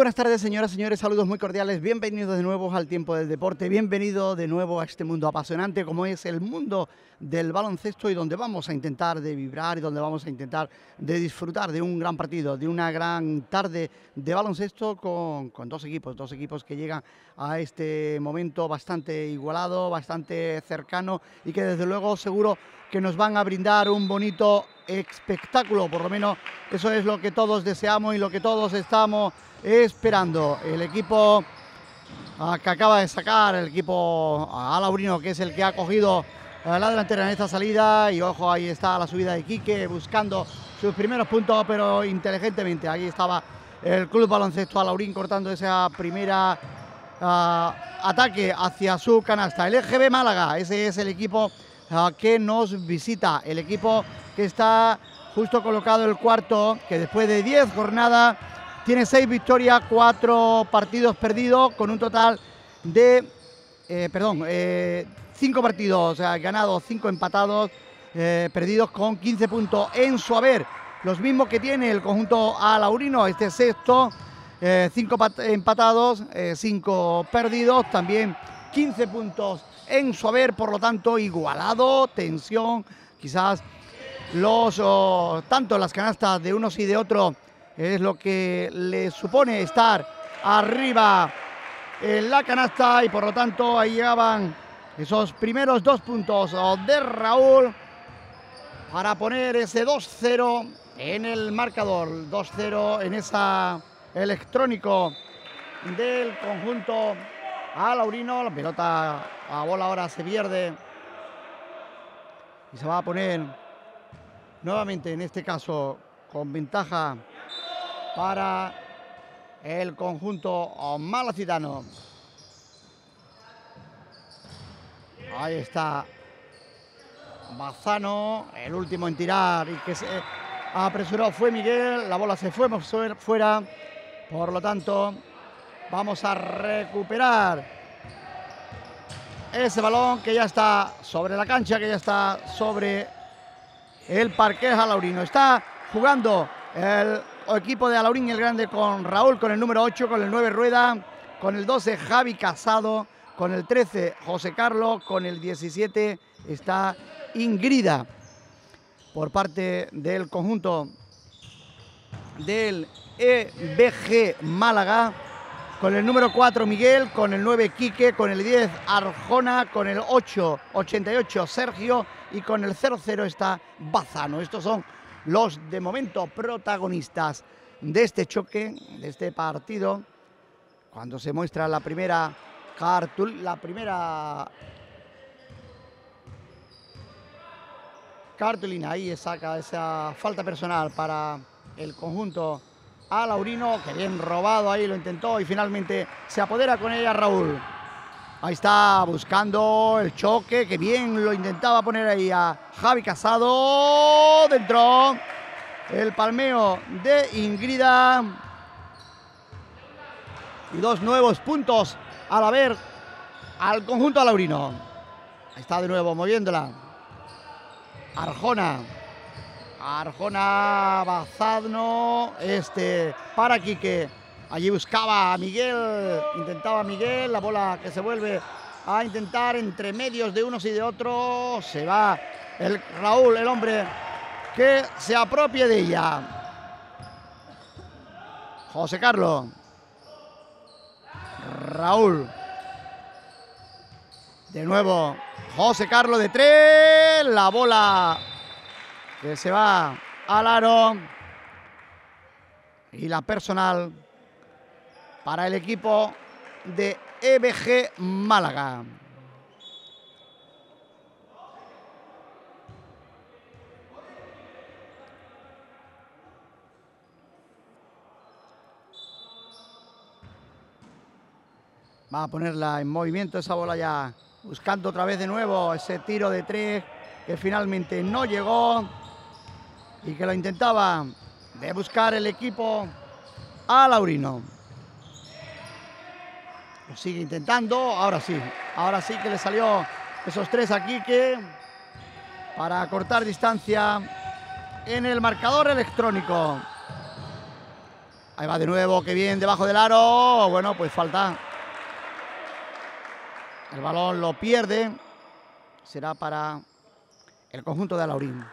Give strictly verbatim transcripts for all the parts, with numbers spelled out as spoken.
buenas tardes, señoras y señores, saludos muy cordiales, bienvenidos de nuevo al Tiempo del Deporte, bienvenido de nuevo a este mundo apasionante como es el mundo del baloncesto y donde vamos a intentar de vibrar y donde vamos a intentar de disfrutar de un gran partido, de una gran tarde de baloncesto con, con dos equipos, dos equipos que llegan a este momento bastante igualado, bastante cercano y que desde luego seguro que nos van a brindar un bonito espectáculo, por lo menos eso es lo que todos deseamos y lo que todos estamos esperando. El equipo uh, que acaba de sacar, el equipo uh, alaurino, que es el que ha cogido uh, la delantera en esta salida, y ojo, ahí está la subida de Quique buscando sus primeros puntos, pero inteligentemente. Ahí estaba el Club Baloncesto Alaurín cortando esa primera uh, ataque hacia su canasta. El E G B Málaga, ese es el equipo uh, que nos visita, el equipo que está justo colocado el cuarto, que después de diez jornadas tiene seis victorias, cuatro partidos perdidos, con un total de, eh, perdón, eh, cinco partidos eh, ganados, cinco empatados, eh, perdidos con quince puntos en su haber. Los mismos que tiene el conjunto alaurino, este sexto, eh, cinco empatados, eh, cinco perdidos, también quince puntos en su haber, por lo tanto igualado, tensión, quizás los oh, tanto las canastas de unos y de otros es lo que le supone estar arriba en la canasta, y por lo tanto ahí llegaban esos primeros dos puntos de Raúl para poner ese dos cero en el marcador, dos cero en esa electrónico del conjunto alaurino. La pelota a bola ahora se pierde y se va a poner nuevamente, en este caso, con ventaja para el conjunto malacitano. Ahí está Bazano, el último en tirar y que se apresuró fue Miguel. La bola se fue fuera, por lo tanto vamos a recuperar ese balón que ya está sobre la cancha, que ya está sobre el parquet alaurino. Está jugando el equipo de Alaurín el Grande con Raúl, con el número ocho, con el nueve Rueda, con el doce Javi Casado, con el trece José Carlos, con el diecisiete está Ingrida. Por parte del conjunto del E B G Málaga, con el número cuatro Miguel, con el nueve Quique, con el diez Arjona, con el ocho, ochenta y ocho Sergio y con el cero cero está Bazano. Estos son los de momento protagonistas de este choque, de este partido, cuando se muestra la primera cartul, la primera cartulina. Ahí saca esa falta personal para el conjunto alaurino, que bien robado, ahí lo intentó y finalmente se apodera con ella Raúl. Ahí está buscando el choque, que bien lo intentaba poner ahí a Javi Casado. Dentro el palmeo de Ingrida. Y dos nuevos puntos al haber al conjunto alaurino. Ahí está de nuevo moviéndola Arjona. Arjona, Bazano, este para Quique. Allí buscaba a Miguel, intentaba Miguel, la bola que se vuelve a intentar entre medios de unos y de otros. Se va el Raúl, el hombre que se apropie de ella. José Carlos. Raúl. De nuevo José Carlos de tres. La bola que se va al aro. Y la personal para el equipo de E B G Málaga. Va a ponerla en movimiento esa bola ya, buscando otra vez de nuevo ese tiro de tres que finalmente no llegó y que lo intentaba de buscar el equipo alaurino. Lo sigue intentando, ahora sí, ahora sí que le salió esos tres a Quique para cortar distancia en el marcador electrónico. Ahí va de nuevo, qué bien, debajo del aro. Bueno, pues falta. El balón lo pierde. Será para el conjunto de Alaurín.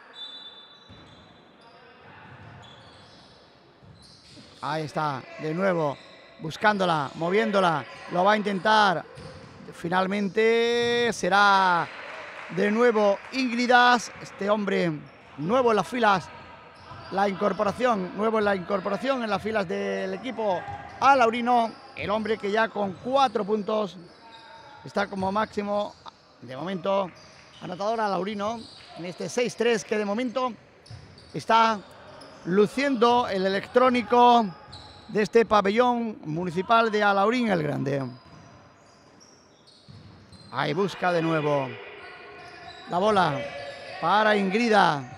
Ahí está, de nuevo, buscándola, moviéndola. Lo va a intentar. Finalmente será de nuevo Ingridas. Este hombre nuevo en las filas. La incorporación, nuevo en la incorporación en las filas del equipo alaurino. El hombre que ya con cuatro puntos está como máximo, de momento, anotador alaurino en este seis tres que de momento está luciendo el electrónico de este pabellón municipal de Alaurín el Grande. Ahí busca de nuevo la bola para Ingrida.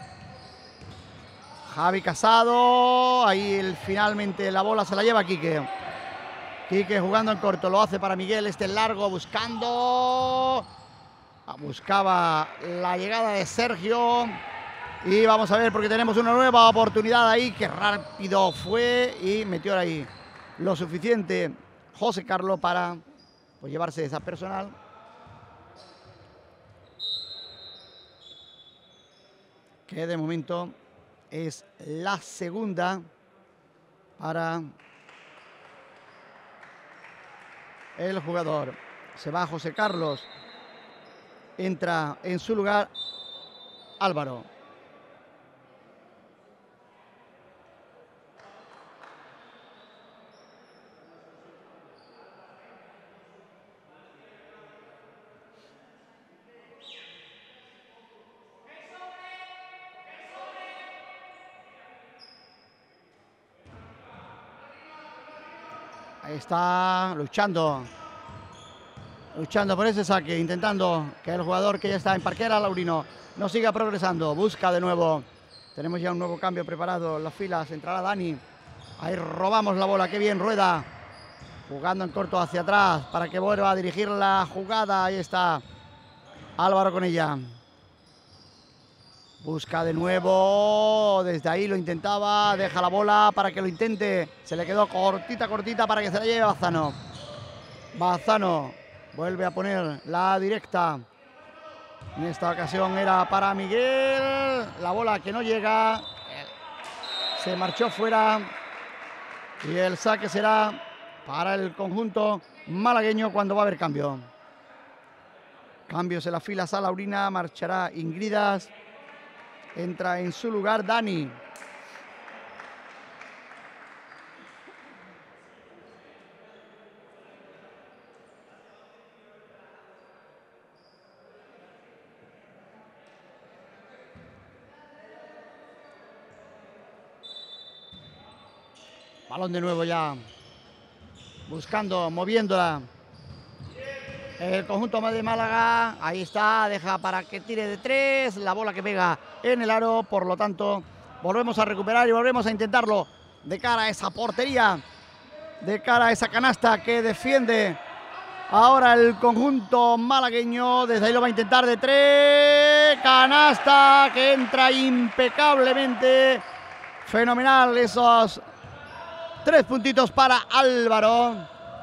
Javi Casado, ahí el, finalmente la bola se la lleva Quique. Quique jugando en corto, lo hace para Miguel, este largo buscando. Buscaba la llegada de Sergio. Y vamos a ver porque tenemos una nueva oportunidad ahí, que rápido fue y metió ahí lo suficiente José Carlos para pues, llevarse esa personal. Que de momento es la segunda para el jugador. Se va José Carlos. Entra en su lugar Álvaro. Ahí está luchando. Luchando por ese saque, intentando que el jugador que ya está en parquera, Alaurino, no siga progresando. Busca de nuevo. Tenemos ya un nuevo cambio preparado en las filas. Entrará Dani. Ahí robamos la bola. Qué bien Rueda. Jugando en corto hacia atrás para que vuelva a dirigir la jugada. Ahí está Álvaro con ella. Busca de nuevo. Desde ahí lo intentaba. Deja la bola para que lo intente. Se le quedó cortita, cortita para que se la lleve Bazano. Bazano vuelve a poner la directa. En esta ocasión era para Miguel. La bola que no llega. Se marchó fuera. Y el saque será para el conjunto malagueño cuando va a haber cambio. Cambios en las filas alaurina. Marchará Ingridas. Entra en su lugar Dani. Balón de nuevo ya. Buscando, moviéndola. El conjunto de Málaga. Ahí está. Deja para que tire de tres. La bola que pega en el aro. Por lo tanto, volvemos a recuperar y volvemos a intentarlo. De cara a esa portería. De cara a esa canasta que defiende ahora el conjunto malagueño. Desde ahí lo va a intentar de tres. Canasta que entra impecablemente. Fenomenal esos tres puntitos para Álvaro,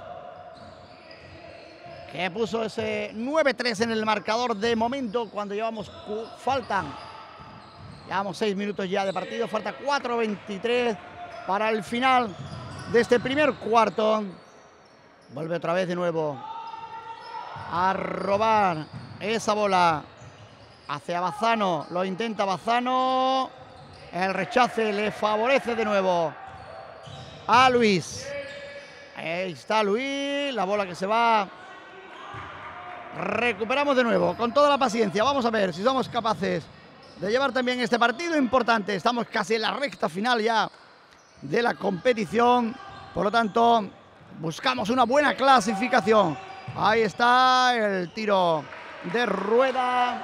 que puso ese nueve tres en el marcador de momento cuando llevamos, faltan, llevamos seis minutos ya de partido, falta cuatro veintitrés para el final de este primer cuarto. Vuelve otra vez de nuevo a robar esa bola hacia Bazano, lo intenta Bazano, el rechace le favorece de nuevo a Luis. Ahí está Luis, la bola que se va. Recuperamos de nuevo, con toda la paciencia. Vamos a ver si somos capaces de llevar también este partido importante. Estamos casi en la recta final ya de la competición. Por lo tanto, buscamos una buena clasificación. Ahí está el tiro de Rueda.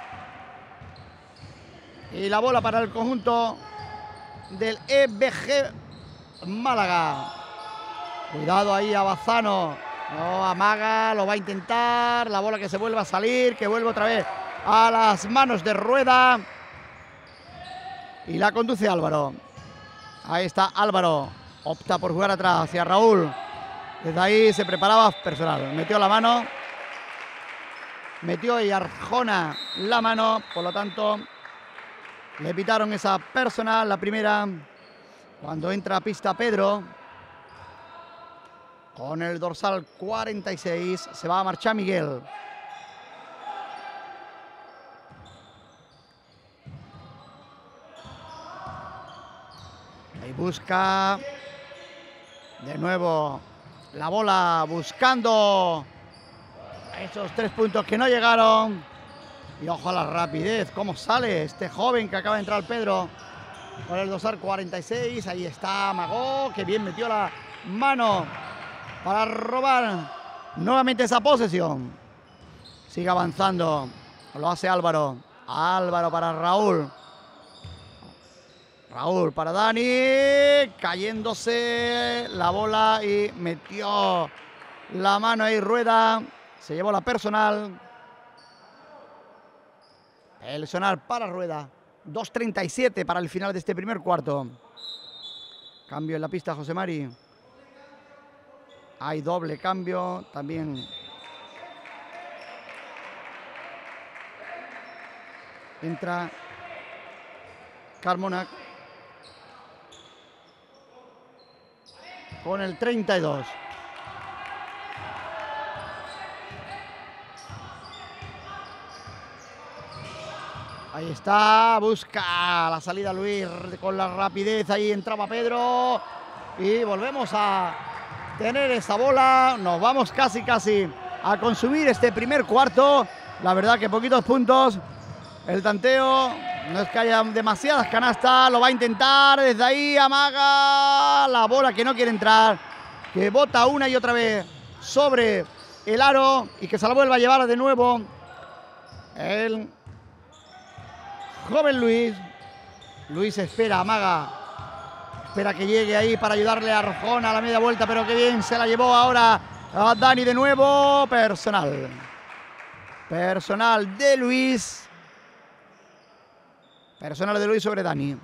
Y la bola para el conjunto del E B G Málaga. Cuidado ahí a Bazano. No amaga, lo va a intentar. La bola que se vuelve a salir, que vuelve otra vez a las manos de Rueda. Y la conduce Álvaro. Ahí está Álvaro. Opta por jugar atrás hacia Raúl. Desde ahí se preparaba personal. Metió la mano. Metió y Arjona la mano. Por lo tanto, le pitaron esa personal, la primera. Cuando entra a pista Pedro. Con el dorsal cuarenta y seis. Se va a marchar Miguel. Ahí busca. De nuevo la bola buscando esos tres puntos que no llegaron. Y ojo a la rapidez, cómo sale este joven que acaba de entrar, Pedro, con el dorsal cuarenta y seis. Ahí está Magó, que bien metió la mano para robar nuevamente esa posesión. Sigue avanzando, lo hace Álvaro. Álvaro para Raúl. Raúl para Dani, cayéndose la bola y metió la mano ahí Rueda. Se llevó la personal. Personal para Rueda. dos treinta y siete para el final de este primer cuarto. Cambio en la pista, José Mari. Hay doble cambio también. Entra Carmona con el treinta y dos. Ahí está, busca la salida Luis con la rapidez. Ahí entraba Pedro. Y volvemos a tener esa bola. Nos vamos casi, casi a consumir este primer cuarto. La verdad que poquitos puntos. El tanteo, no es que haya demasiadas canastas. Lo va a intentar desde ahí. Amaga la bola que no quiere entrar. Que bota una y otra vez sobre el aro. Y que se la vuelva a llevar de nuevo el joven Luis. Luis espera, amaga. Espera que llegue ahí para ayudarle a Arjona a la media vuelta. Pero qué bien se la llevó ahora a Dani de nuevo. Personal. Personal de Luis. Personal de Luis sobre Dani.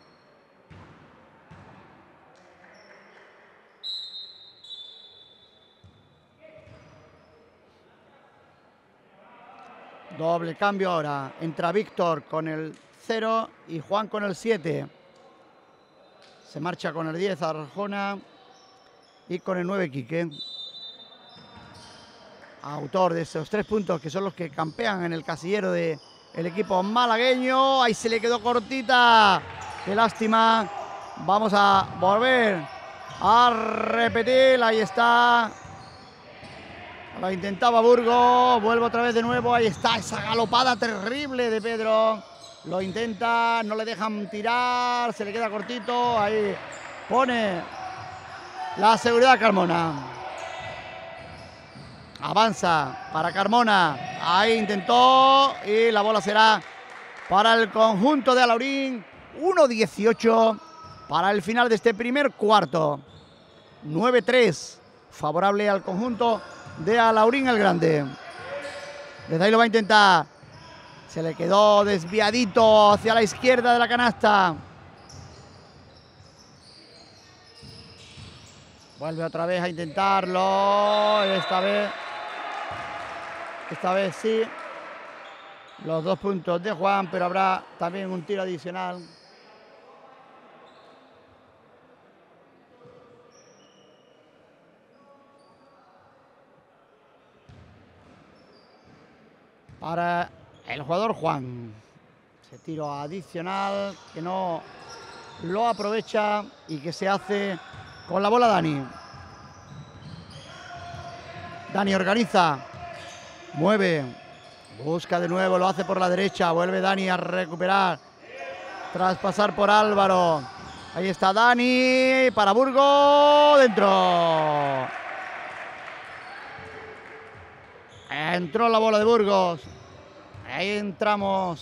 Doble cambio ahora. Entra Víctor con el cero y Juan con el siete. Se marcha con el diez Arjona y con el nueve Quique. Autor de esos tres puntos que son los que campean en el casillero de el equipo malagueño. Ahí se le quedó cortita. Qué lástima. Vamos a volver a repetir. Ahí está. Lo intentaba Burgos. Vuelve otra vez de nuevo. Ahí está esa galopada terrible de Pedro. Lo intenta. No le dejan tirar. Se le queda cortito. Ahí pone la seguridad Carmona. Avanza para Carmona. Ahí intentó. Y la bola será para el conjunto de Alaurín. uno dieciocho para el final de este primer cuarto. nueve tres. Favorable al conjunto de Alaurín el Grande. Desde ahí lo va a intentar. Se le quedó desviadito hacia la izquierda de la canasta. Vuelve otra vez a intentarlo. Esta vez. Esta vez sí. Los dos puntos de Juan, pero habrá también un tiro adicional. Para el jugador Juan. Ese tiro adicional que no lo aprovecha y que se hace con la bola Dani. Dani organiza. Mueve. Busca de nuevo, lo hace por la derecha. Vuelve Dani a recuperar. Tras pasar por Álvaro. Ahí está Dani. Para Burgos. Dentro. Entró la bola de Burgos. Ahí entramos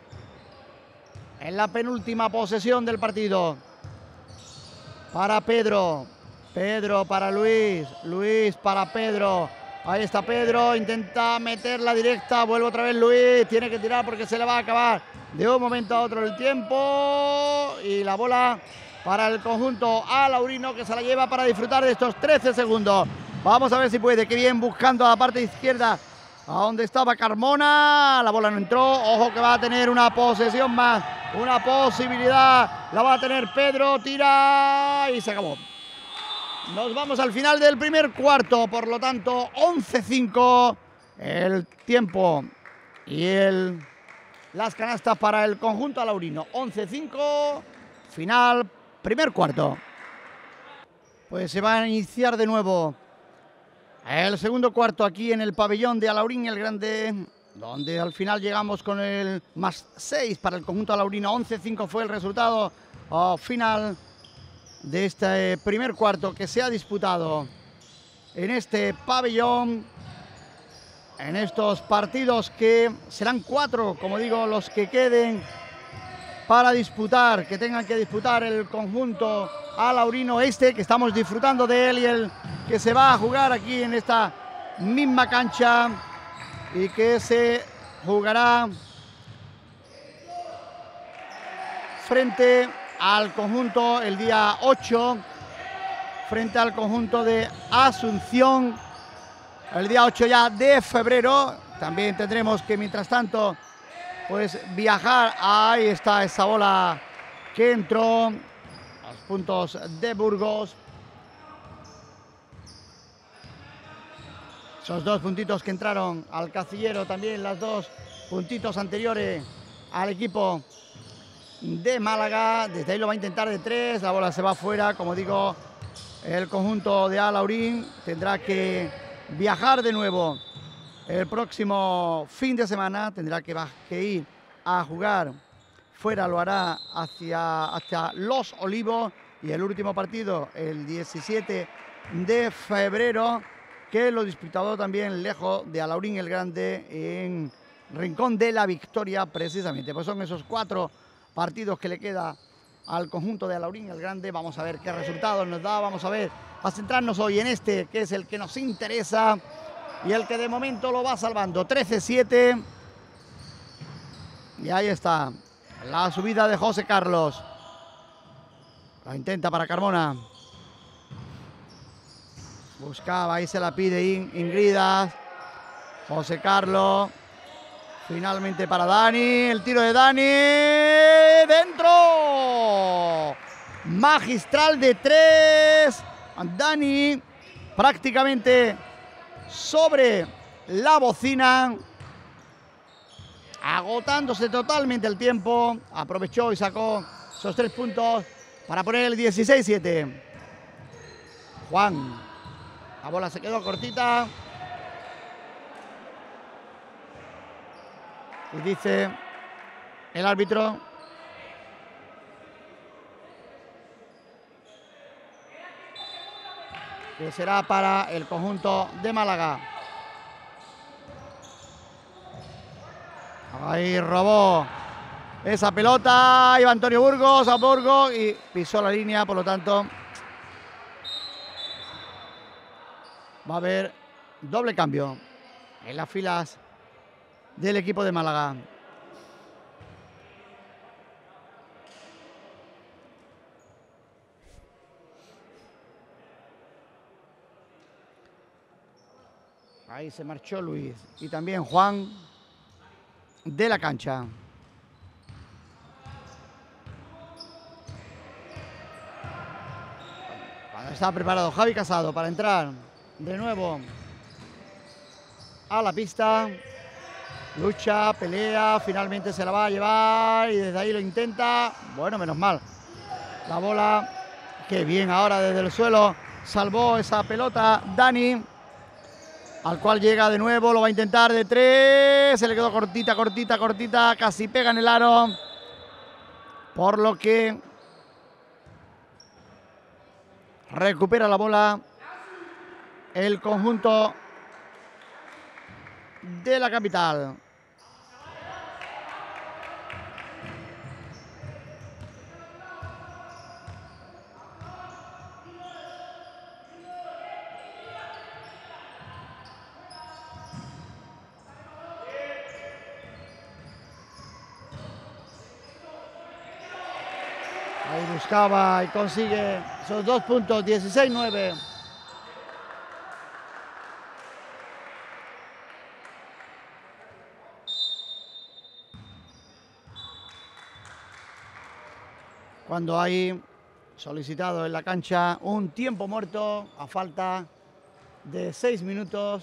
en la penúltima posesión del partido. Para Pedro. Pedro para Luis. Luis para Pedro. Ahí está Pedro. Intenta meter la directa. Vuelve otra vez Luis. Tiene que tirar porque se le va a acabar de un momento a otro el tiempo. Y la bola para el conjunto alaurino, que se la lleva para disfrutar de estos trece segundos. Vamos a ver si puede. Qué bien, buscando a la parte izquierda, a donde estaba Carmona. La bola no entró. Ojo que va a tener una posesión más, una posibilidad. La va a tener Pedro. Tira y se acabó. Nos vamos al final del primer cuarto. Por lo tanto, once cinco. El tiempo y el, las canastas para el conjunto alaurino. once cinco. Final, primer cuarto. Pues se va a iniciar de nuevo el segundo cuarto aquí en el pabellón de Alaurín el Grande, donde al final llegamos con el más seis para el conjunto alaurino. once cinco fue el resultado oh, final de este primer cuarto que se ha disputado en este pabellón, en estos partidos que serán cuatro, como digo, los que queden para disputar, que tengan que disputar el conjunto alaurino este, que estamos disfrutando de él, y el que se va a jugar aquí en esta misma cancha y que se jugará frente al conjunto el día ocho, frente al conjunto de Asunción, el día ocho ya de febrero. También tendremos que, mientras tanto, pues viajar. Ahí está esa bola que entró a los puntos de Burgos. Esos dos puntitos que entraron al casillero, también las dos puntitos anteriores al equipo de Málaga. Desde ahí lo va a intentar de tres, la bola se va fuera. Como digo, el conjunto de Alaurín tendrá que viajar de nuevo el próximo fin de semana, tendrá que, que ir a jugar fuera, lo hará hacia, hacia Los Olivos, y el último partido el diecisiete de febrero, que lo disputado también lejos de Alaurín el Grande, en Rincón de la Victoria precisamente. Pues son esos cuatro partidos que le queda al conjunto de Alaurín el Grande. Vamos a ver qué resultados nos da, vamos a ver, a centrarnos hoy en este que es el que nos interesa y el que de momento lo va salvando. trece siete. Y ahí está la subida de José Carlos. La intenta para Carmona. Buscaba, ahí se la pide In, Ingridas. José Carlos. Finalmente para Dani. El tiro de Dani. ¡Dentro! Magistral de tres. Dani prácticamente sobre la bocina, agotándose totalmente el tiempo. Aprovechó y sacó esos tres puntos para poner el dieciséis siete. Juan, la bola se quedó cortita. Y dice el árbitro que será para el conjunto de Málaga. Ahí robó esa pelota, iba Antonio Burgos a Burgos y pisó la línea, por lo tanto va a haber doble cambio en las filas del equipo de Málaga. Ahí se marchó Luis y también Juan de la cancha. Cuando está preparado Javi Casado para entrar de nuevo a la pista. Lucha, pelea, finalmente se la va a llevar y desde ahí lo intenta. Bueno, menos mal. La bola, qué bien ahora desde el suelo salvó esa pelota Dani, al cual llega de nuevo, lo va a intentar de tres, se le quedó cortita, cortita, cortita, casi pega en el aro, por lo que recupera la bola el conjunto de la capital. Ahí Ahí buscaba y consigue esos dos puntos, dieciséis nueve. Cuando hay solicitado en la cancha un tiempo muerto a falta de seis minutos,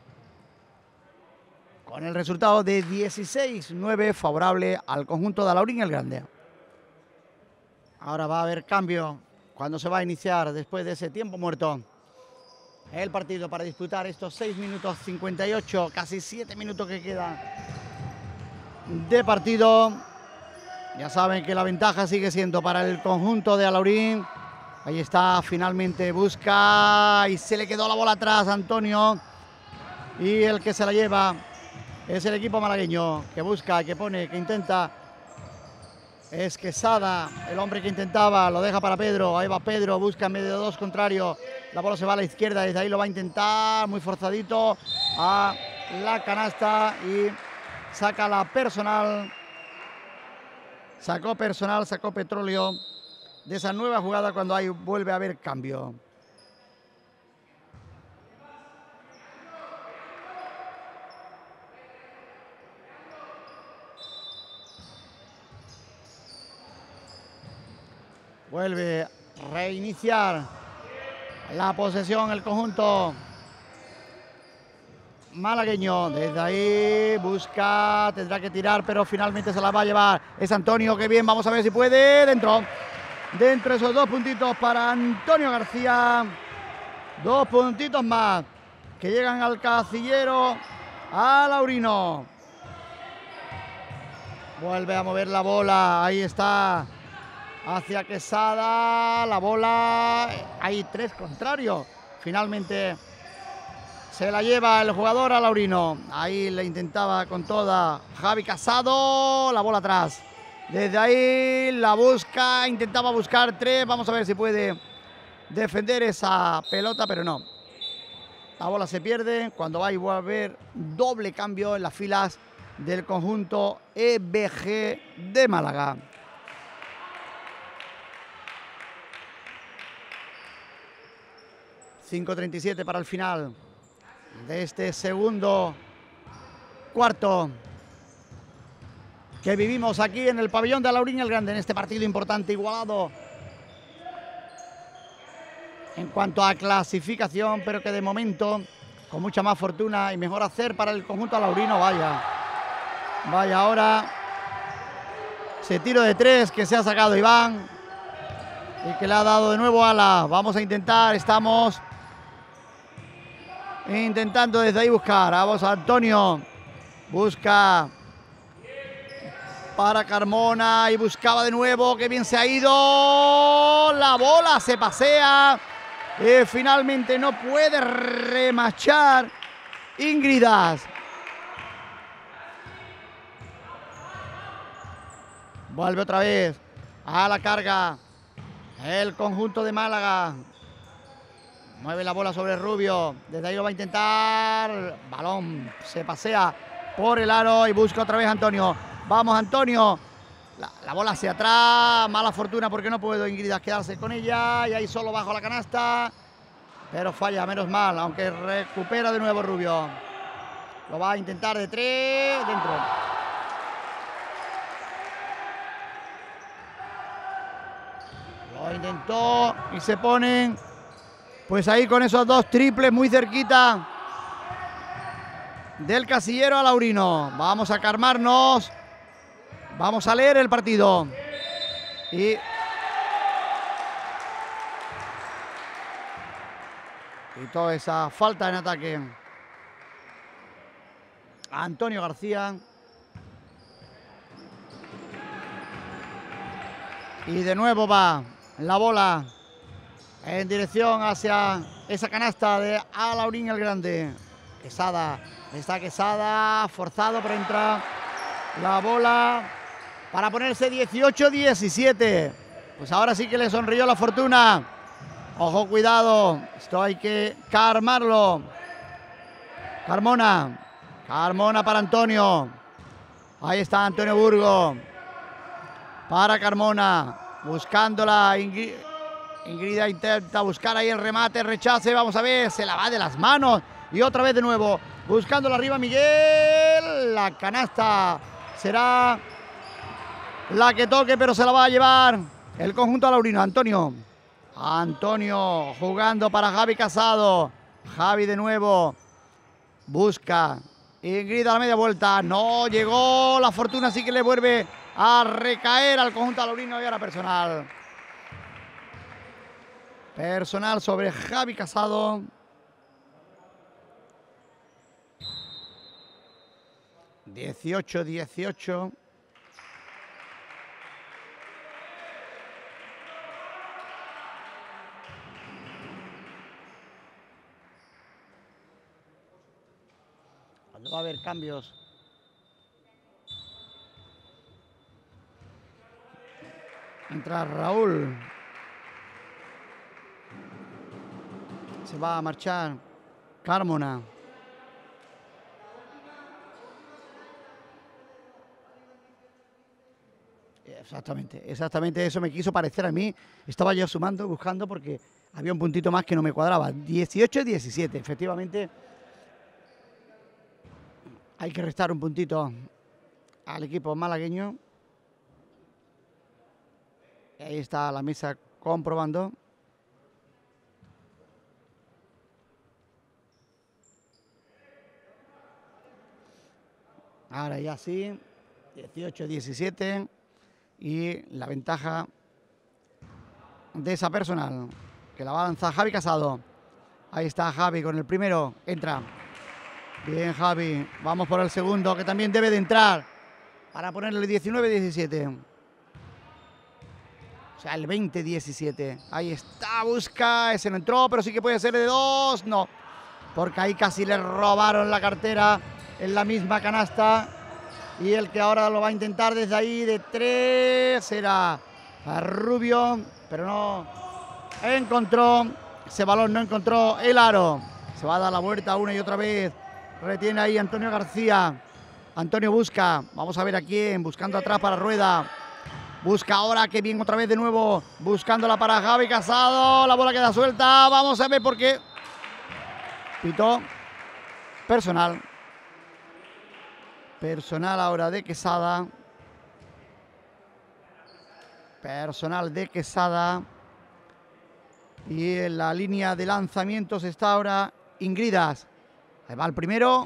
con el resultado de dieciséis nueve favorable al conjunto de Alaurín el Grande. Ahora va a haber cambio cuando se va a iniciar después de ese tiempo muerto el partido para disputar estos seis minutos cincuenta y ocho, casi siete minutos que quedan de partido. Ya saben que la ventaja sigue siendo para el conjunto de Alaurín. Ahí está, finalmente busca y se le quedó la bola atrás a Antonio. Y el que se la lleva es el equipo malagueño, que busca, que pone, que intenta. Es Quesada, el hombre que intentaba, lo deja para Pedro. Ahí va Pedro, busca en medio de dos contrarios. La bola se va a la izquierda, desde ahí lo va a intentar, muy forzadito, a la canasta y saca la personal. Sacó personal, sacó Petróleo de esa nueva jugada cuando hay, vuelve a haber cambio. Vuelve a reiniciar la posesión el conjunto malagueño. Desde ahí busca, tendrá que tirar, pero finalmente se la va a llevar. Es Antonio, que bien, vamos a ver si puede. Dentro, dentro esos dos puntitos para Antonio García. Dos puntitos más que llegan al casillero alaurino. Vuelve a mover la bola, ahí está. Hacia Quesada, la bola, hay tres contrarios. Finalmente se la lleva el jugador alaurino. Ahí le intentaba con toda Javi Casado, la bola atrás. Desde ahí la busca, intentaba buscar tres. Vamos a ver si puede defender esa pelota, pero no. La bola se pierde cuando va a haber doble cambio en las filas del conjunto E B G de Málaga. cinco treinta y siete para el final de este segundo cuarto que vivimos aquí en el pabellón de Alaurín el Grande, en este partido importante, igualado en cuanto a clasificación, pero que de momento con mucha más fortuna y mejor hacer para el conjunto alaurino. Vaya, vaya ahora ese tiro de tres que se ha sacado Iván y que le ha dado de nuevo ala. Vamos a intentar, estamos intentando desde ahí buscar. Vamos a Antonio. Busca para Carmona y buscaba de nuevo. Qué bien se ha ido. La bola se pasea. Eh, finalmente no puede remachar Ingridas. Vuelve otra vez a la carga el conjunto de Málaga. Mueve la bola sobre Rubio. Desde ahí lo va a intentar. Balón se pasea por el aro y busca otra vez Antonio. Vamos, Antonio. La, la bola hacia atrás. Mala fortuna porque no puedo Ingridas quedarse con ella. Y ahí solo bajo la canasta. Pero falla, menos mal. Aunque recupera de nuevo Rubio. Lo va a intentar de tres. Dentro. Lo intentó y se ponen... Pues ahí con esos dos triples muy cerquita del casillero alaurino. Vamos a calmarnos. Vamos a leer el partido. Y, y toda esa falta en ataque. Antonio García. Y de nuevo va la bola en dirección hacia esa canasta de Alaurín el Grande. Quesada, está Quesada, forzado, pero entra la bola para ponerse dieciocho diecisiete. Pues ahora sí que le sonrió la fortuna. Ojo, cuidado, esto hay que calmarlo. Carmona, Carmona para Antonio. Ahí está Antonio Burgo. Para Carmona. buscándola Ingrid. Ingrid intenta buscar ahí el remate, rechace, vamos a ver, se la va de las manos. Y otra vez de nuevo, buscándola arriba Miguel. La canasta será la que toque, pero se la va a llevar el conjunto alaurino. Antonio. Antonio jugando para Javi Casado. Javi de nuevo. Busca. Ingrid a la media vuelta. No llegó. La fortuna sí que le vuelve a recaer al conjunto alaurino y ahora personal. Personal sobre Javi Casado. dieciocho dieciocho. Cuando va a haber cambios. Entra Raúl. Se va a marchar Carmona. Exactamente, exactamente eso me quiso parecer a mí. Estaba yo sumando, buscando, porque había un puntito más que no me cuadraba. dieciocho diecisiete, efectivamente. Hay que restar un puntito al equipo malagueño. Ahí está la mesa comprobando. Ahora ya sí, dieciocho diecisiete. Y la ventaja de esa personal, que la va a lanzar Javi Casado. Ahí está Javi con el primero, entra. Bien Javi, vamos por el segundo, que también debe de entrar, para ponerle diecinueve diecisiete. O sea, el veinte diecisiete. Ahí está, busca, ese no entró, pero sí que puede ser de dos. No, porque ahí casi le robaron la cartera en la misma canasta. Y el que ahora lo va a intentar desde ahí de tres será Rubio, pero no encontró ese balón, no encontró el aro. Se va a dar la vuelta una y otra vez. Retiene ahí Antonio García. Antonio busca, vamos a ver a quién, buscando atrás para Rueda. Busca ahora, que bien otra vez de nuevo, buscándola para Javi Casado. La bola queda suelta, vamos a ver por qué. Pitó personal. Personal ahora de Quesada. Personal de Quesada. Y en la línea de lanzamientos está ahora Ingridas. Ahí va el primero.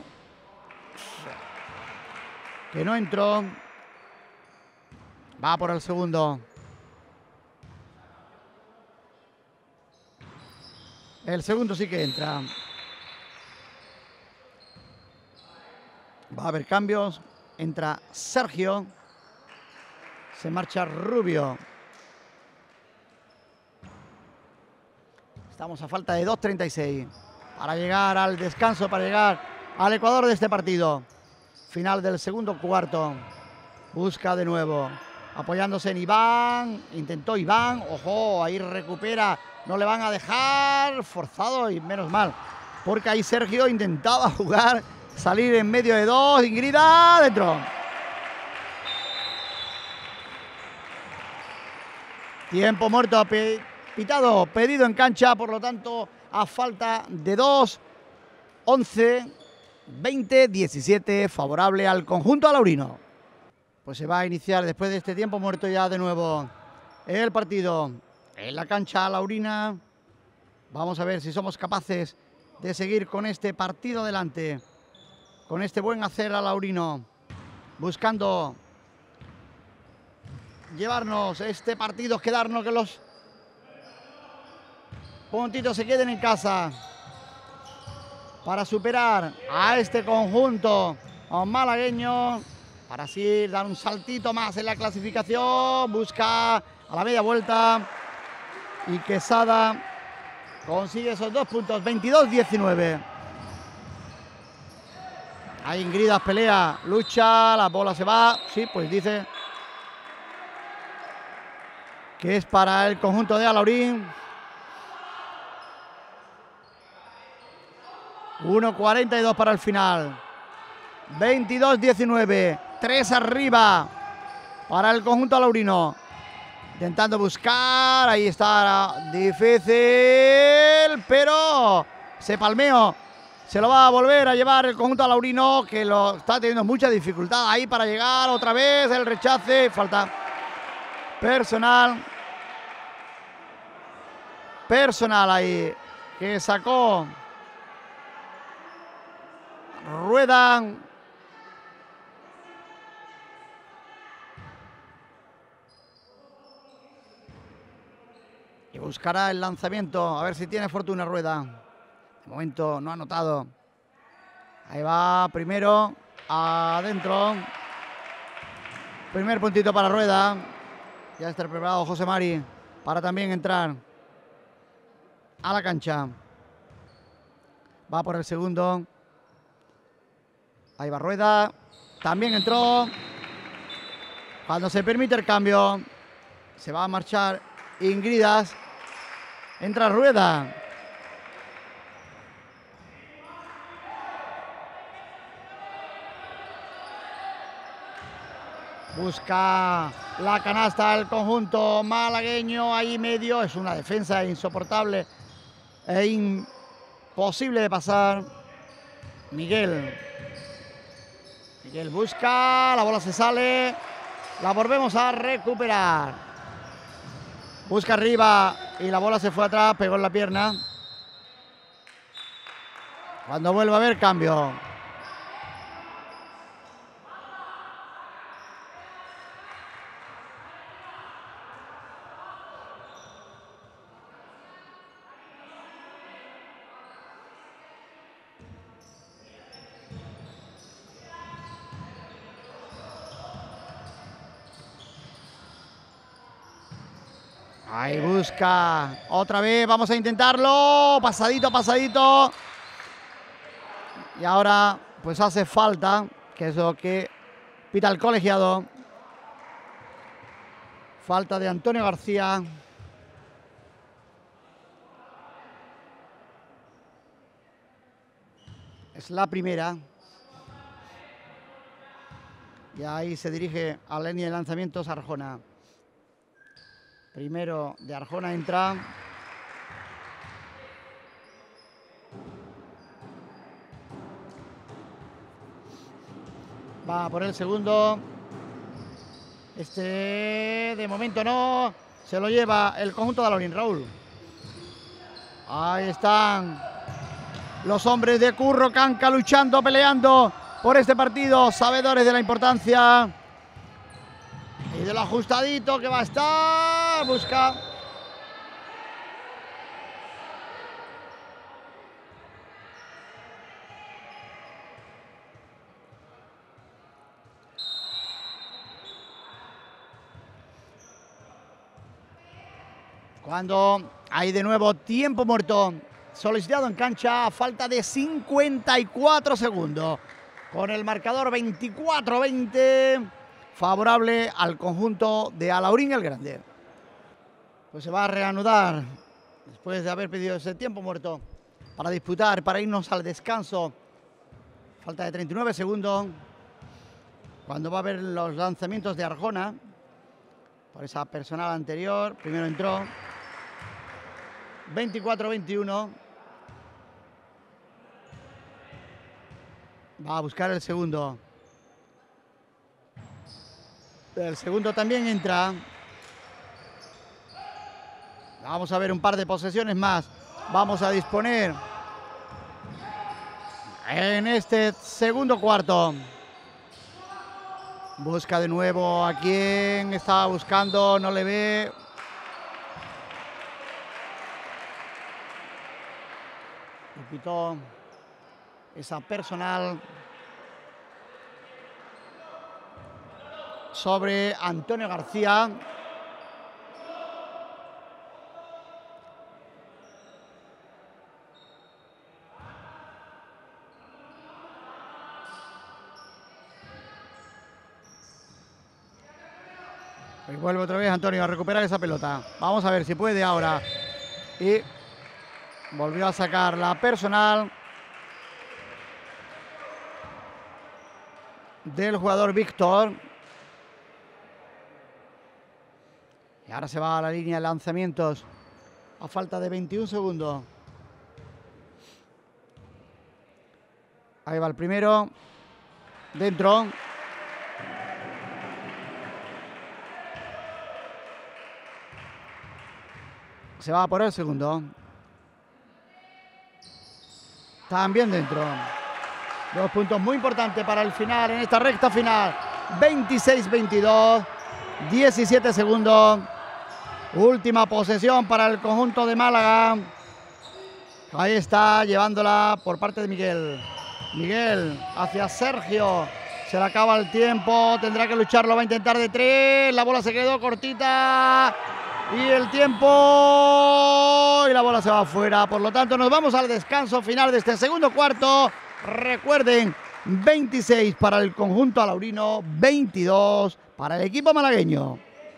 Que no entró. Va por el segundo. El segundo sí que entra. Va a haber cambios. Entra Sergio. Se marcha Rubio. Estamos a falta de dos treinta y seis para llegar al descanso, para llegar al ecuador de este partido. Final del segundo cuarto. Busca de nuevo. Apoyándose en Iván. Intentó Iván. Ojo, ahí recupera. No le van a dejar. Forzado y menos mal. Porque ahí Sergio intentaba jugar. Salir en medio de dos. Ingrid adentro. Tiempo muerto pitado, pedido en cancha, por lo tanto, a falta de dos. once, veinte, diecisiete, favorable al conjunto alaurino. Pues se va a iniciar después de este tiempo muerto ya de nuevo el partido en la cancha alaurina. Vamos a ver si somos capaces de seguir con este partido adelante. Con este buen hacer alaurino, buscando llevarnos este partido, quedarnos, que los puntitos se queden en casa para superar a este conjunto malagueño, para así dar un saltito más en la clasificación. Busca a la media vuelta y Quesada consigue esos dos puntos, veintidós diecinueve. Ahí Ingridas pelea, lucha, la bola se va. Sí, pues dice que es para el conjunto de Alaurín. uno cuarenta y dos para el final. veintidós diecinueve. tres arriba para el conjunto alaurino. Intentando buscar, ahí está, difícil, pero se palmeó. Se lo va a volver a llevar el conjunto alaurino, que lo está teniendo mucha dificultad ahí para llegar otra vez. El rechace, falta personal. Personal ahí, que sacó Rueda. Y buscará el lanzamiento, a ver si tiene fortuna Rueda. De momento no ha anotado. Ahí va, primero, adentro. Primer puntito para Rueda. Ya está preparado José Mari para también entrar a la cancha. Va por el segundo. Ahí va Rueda. También entró. Cuando se permite el cambio, se va a marchar Ingridas. Entra Rueda. Busca la canasta el conjunto malagueño ahí medio. Es una defensa insoportable e imposible de pasar. Miguel. Miguel busca, la bola se sale. La volvemos a recuperar. Busca arriba y la bola se fue atrás, pegó en la pierna. Cuando vuelva a haber cambio. Ahí busca otra vez, vamos a intentarlo, pasadito, pasadito. Y ahora pues hace falta, que es lo que pita el colegiado. Falta de Antonio García. Es la primera. Y ahí se dirige a la línea de lanzamientos Arjona. Primero de Arjona entra. Va por el segundo. Este de momento no. Se lo lleva el conjunto de Alaurín, Raúl. Ahí están los hombres de Curro Canca luchando, peleando por este partido. Sabedores de la importancia y de lo ajustadito que va a estar. Busca. Cuando hay de nuevo tiempo muerto solicitado en cancha a falta de cincuenta y cuatro segundos. Con el marcador veinticuatro veinte favorable al conjunto de Alaurín el Grande. Pues se va a reanudar después de haber pedido ese tiempo muerto para disputar, para irnos al descanso. Falta de treinta y nueve segundos. Cuando va a haber los lanzamientos de Arjona por esa personal anterior. Primero entró. veinticuatro veintiuno. Va a buscar el segundo. El segundo también entra. Vamos a ver un par de posesiones más. Vamos a disponer en este segundo cuarto. Busca de nuevo a quien estaba buscando, no le ve. Repito, esa personal sobre Antonio García. Y vuelve otra vez Antonio a recuperar esa pelota. Vamos a ver si puede ahora. Y volvió a sacar la personal del jugador Víctor. Y ahora se va a la línea de lanzamientos a falta de veintiún segundos. Ahí va el primero. Dentro. Se va por el segundo. También dentro. Dos puntos muy importantes para el final, en esta recta final. veintiséis veintidós. diecisiete segundos. Última posesión para el conjunto de Málaga. Ahí está, llevándola por parte de Miguel. Miguel hacia Sergio. Se le acaba el tiempo. Tendrá que lucharlo. Va a intentar de tres. La bola se quedó cortita. Y el tiempo. Y la bola se va afuera. Por lo tanto, nos vamos al descanso final de este segundo cuarto. Recuerden, veintiséis para el conjunto alaurino, veintidós para el equipo malagueño.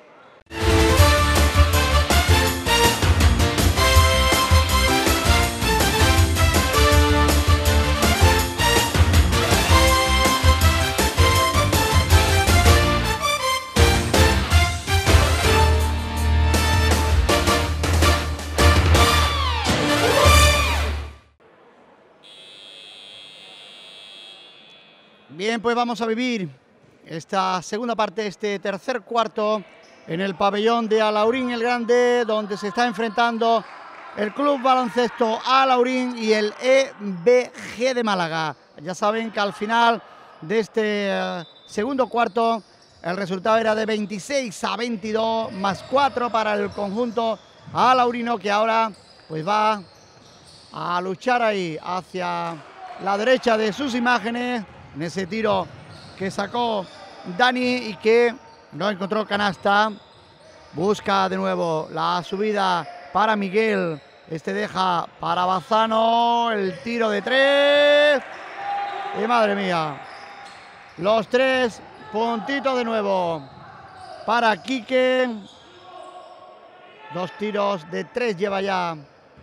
Bien, pues vamos a vivir esta segunda parte, este tercer cuarto en el pabellón de Alaurín el Grande, donde se está enfrentando el Club Baloncesto Alaurín y el E B G de Málaga. Ya saben que al final de este uh, segundo cuarto el resultado era de veintiséis a veintidós, más cuatro para el conjunto alaurino, que ahora pues va a luchar ahí hacia la derecha de sus imágenes, en ese tiro que sacó Dani y que no encontró canasta. Busca de nuevo la subida para Miguel. Este deja para Bazano. El tiro de tres. Y madre mía. Los tres puntitos de nuevo para Quique. Dos tiros de tres lleva ya.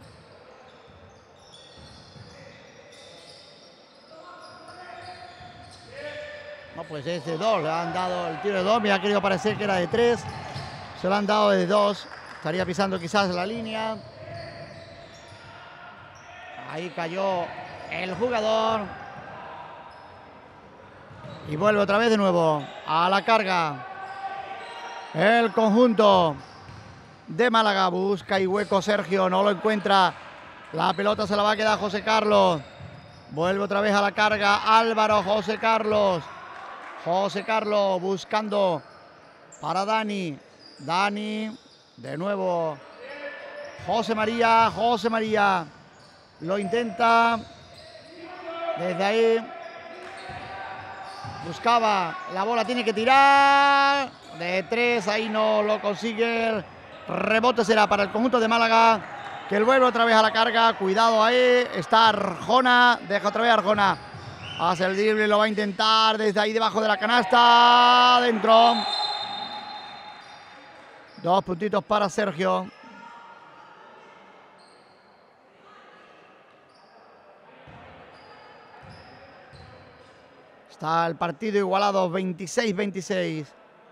No, pues es de dos, le han dado el tiro de dos, me ha querido parecer que era de tres, se lo han dado de dos, estaría pisando quizás la línea. Ahí cayó el jugador. Y vuelve otra vez de nuevo a la carga. El conjunto de Málaga busca y hueco Sergio, no lo encuentra. La pelota se la va a quedar José Carlos. Vuelve otra vez a la carga Álvaro, José Carlos. José Carlos buscando para Dani. Dani, de nuevo. José María, José María. Lo intenta. Desde ahí. Buscaba. La bola tiene que tirar. De tres, ahí no lo consigue. El rebote será para el conjunto de Málaga, que él vuelve otra vez a la carga. Cuidado ahí. Está Arjona. Deja otra vez Arjona. Hace el drible, lo va a intentar desde ahí debajo de la canasta. Dentro. Dos puntitos para Sergio. Está el partido igualado, veintiséis veintiséis.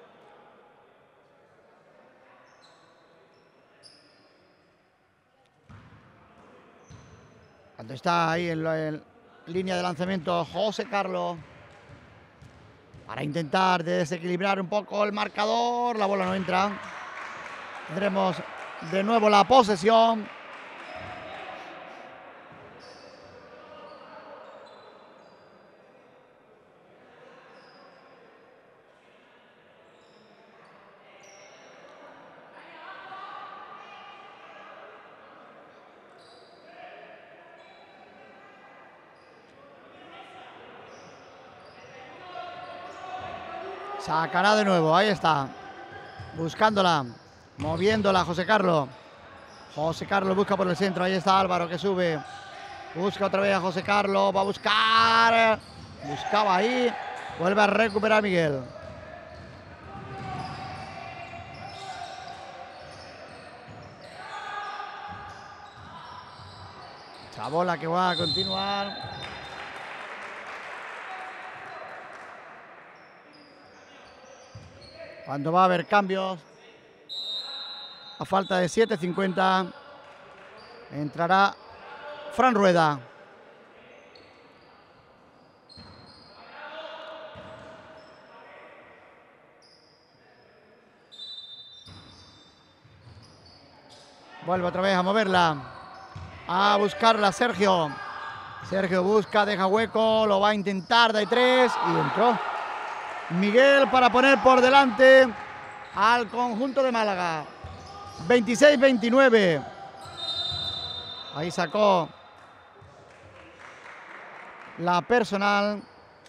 Cuando está ahí en, la, en línea de lanzamiento José Carlos, para intentar desequilibrar un poco el marcador. La bola no entra. Tendremos de nuevo la posesión. Sacará de nuevo, ahí está. Buscándola, moviéndola José Carlos. José Carlos busca por el centro, ahí está Álvaro que sube. Busca otra vez a José Carlos, va a buscar. Buscaba ahí, vuelve a recuperar Miguel. Esa bola que va a continuar. Cuando va a haber cambios. A falta de siete cincuenta entrará Fran Rueda. Vuelve otra vez a moverla. A buscarla Sergio. Sergio busca, deja hueco, lo va a intentar, de tres y entró. Miguel para poner por delante al conjunto de Málaga. veintiséis veintinueve. Ahí sacó la personal.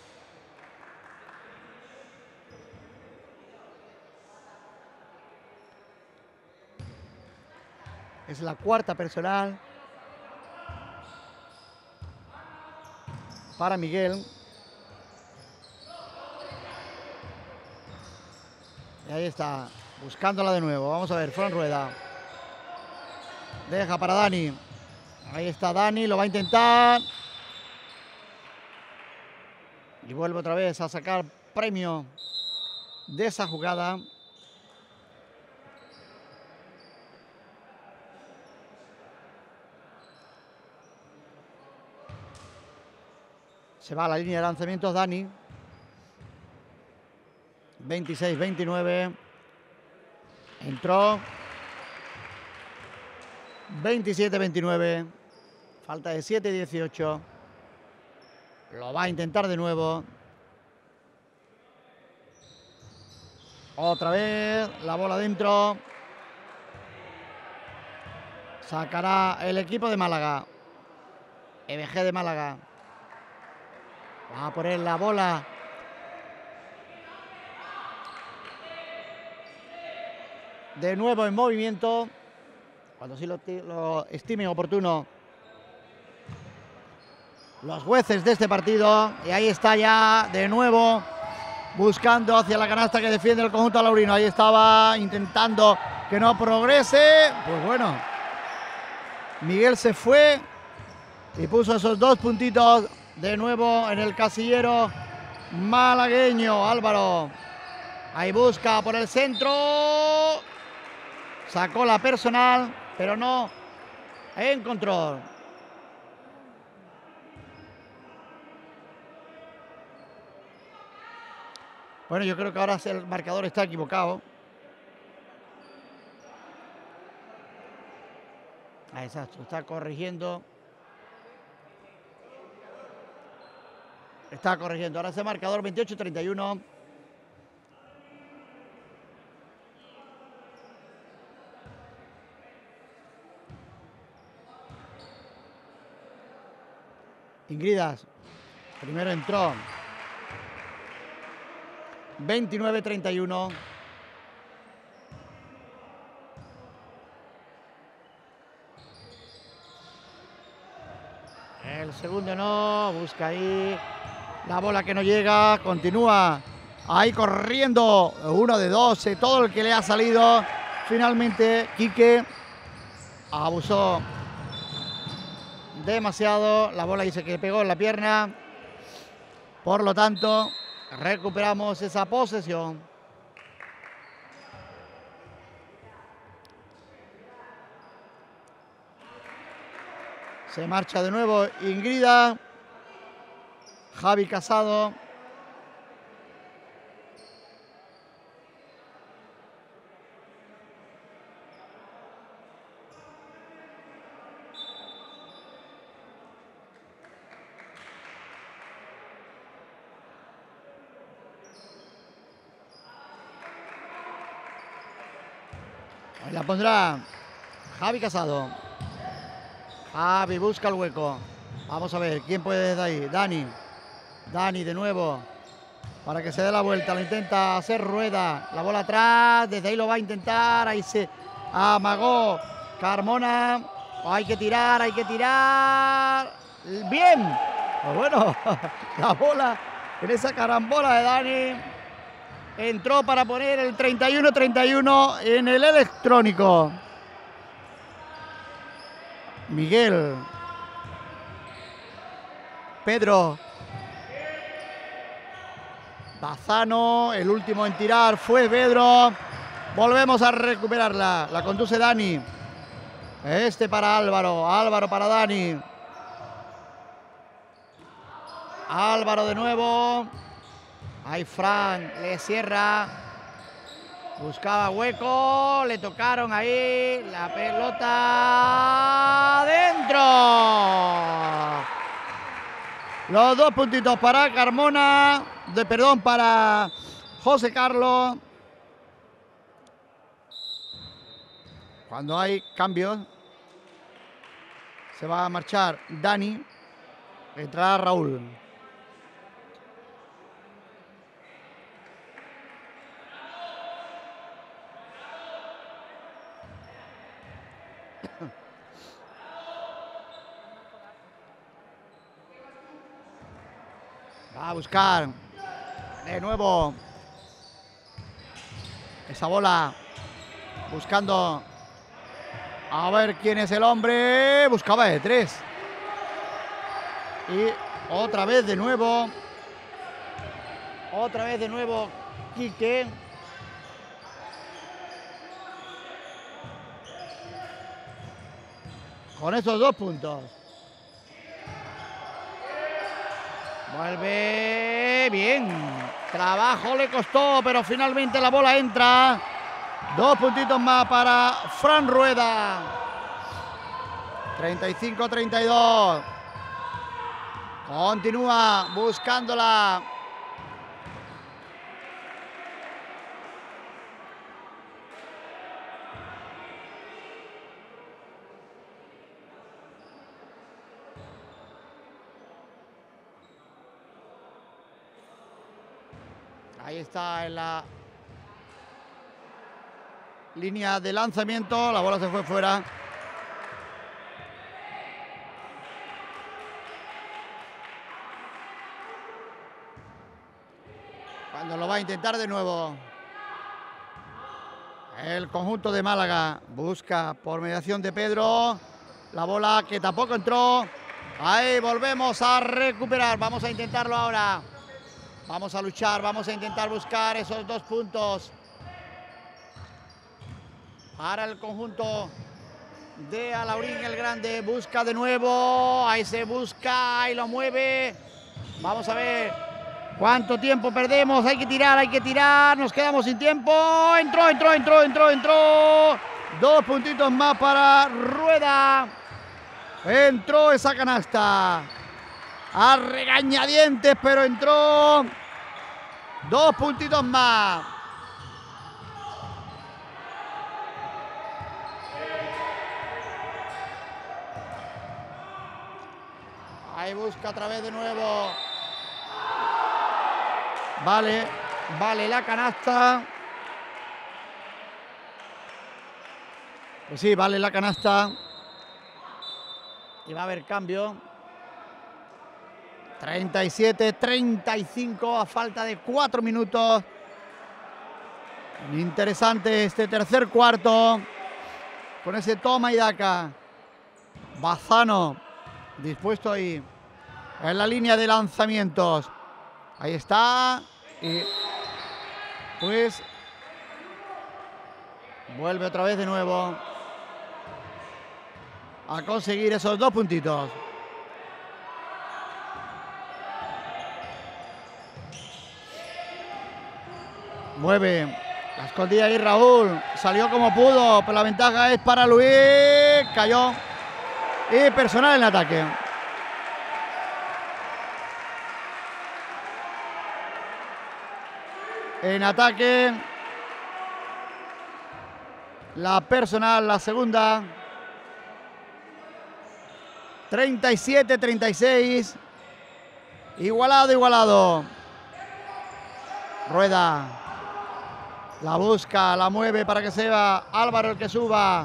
Es la cuarta personal para Miguel. Y ahí está, buscándola de nuevo. Vamos a ver, Fran Rueda. Deja para Dani. Ahí está Dani, lo va a intentar. Y vuelve otra vez a sacar premio de esa jugada. Se va a la línea de lanzamientos Dani. veintiséis veintinueve. Entró. veintisiete veintinueve. Falta de siete dieciocho. Lo va a intentar de nuevo. Otra vez. La bola dentro. Sacará el equipo de Málaga. E B G de Málaga. Va a poner la bola de nuevo en movimiento, cuando sí lo, lo estimen oportuno los jueces de este partido. Y ahí está ya de nuevo buscando hacia la canasta que defiende el conjunto laurino. Ahí estaba intentando que no progrese. Pues bueno, Miguel se fue y puso esos dos puntitos de nuevo en el casillero malagueño. Álvaro ahí busca por el centro. Sacó la personal, pero no encontró. Bueno, yo creo que ahora el marcador está equivocado. Ah, exacto, está corrigiendo. Está corrigiendo. Ahora ese marcador veintiocho treinta y uno. Ingridas. Primero entró. veintinueve treinta y uno. El segundo no. Busca ahí. La bola que no llega. Continúa ahí corriendo. Uno de doce. Todo el que le ha salido. Finalmente, Quique abusó demasiado. La bola dice que pegó en la pierna. Por lo tanto, recuperamos esa posesión. Se marcha de nuevo Ingrida. Javi Casado. Ahí la pondrá Javi Casado. Javi busca el hueco. Vamos a ver quién puede desde ahí. Dani. Dani de nuevo. Para que se dé la vuelta. Lo intenta hacer Rueda. La bola atrás. Desde ahí lo va a intentar. Ahí se amagó Carmona. Hay que tirar, hay que tirar. Bien. Pues bueno, la bola en esa carambola de Dani. Entró para poner el treinta y uno treinta y uno en el electrónico. Miguel. Pedro. Bazano, el último en tirar fue Pedro. Volvemos a recuperarla. La conduce Dani. Este para Álvaro. Álvaro para Dani. Álvaro de nuevo. Ahí Fran le cierra. Buscaba hueco. Le tocaron ahí. La pelota dentro. Los dos puntitos para Carmona. De perdón para José Carlos. Cuando hay cambios, se va a marchar Dani. Entrará Raúl. Va a buscar de nuevo esa bola. Buscando a ver quién es el hombre. Buscaba de tres. Y otra vez de nuevo. Otra vez de nuevo Quique. Con esos dos puntos. Vuelve bien. Trabajo le costó, pero finalmente la bola entra. Dos puntitos más para Fran Rueda. treinta y cinco a treinta y dos. Continúa buscándola. Ahí está en la línea de lanzamiento. La bola se fue fuera. Cuando lo va a intentar de nuevo. El conjunto de Málaga busca por mediación de Pedro. La bola que tampoco entró. Ahí volvemos a recuperar. Vamos a intentarlo ahora. Vamos a luchar, vamos a intentar buscar esos dos puntos para el conjunto de Alaurín el Grande. Busca de nuevo, ahí se busca y lo mueve. Vamos a ver cuánto tiempo perdemos. Hay que tirar, hay que tirar. Nos quedamos sin tiempo. Entró, entró, entró, entró, entró. Dos puntitos más para Rueda. Entró esa canasta. A regañadientes, pero entró. Dos puntitos más. Ahí busca otra vez de nuevo. Vale, vale la canasta. Pues sí, vale la canasta. Y va a haber cambio. treinta y siete, treinta y cinco a falta de cuatro minutos. Interesante este tercer cuarto. Con ese toma y daca. Bazano dispuesto ahí en la línea de lanzamientos. Ahí está. Y pues vuelve otra vez de nuevo a conseguir esos dos puntitos. Mueve la escondida ahí Raúl. Salió como pudo, pero la ventaja es para Luis. Cayó. Y personal en ataque. En ataque. La personal, la segunda. treinta y siete, treinta y seis. Igualado, igualado. Rueda. La busca, la mueve para que se va Álvaro el que suba.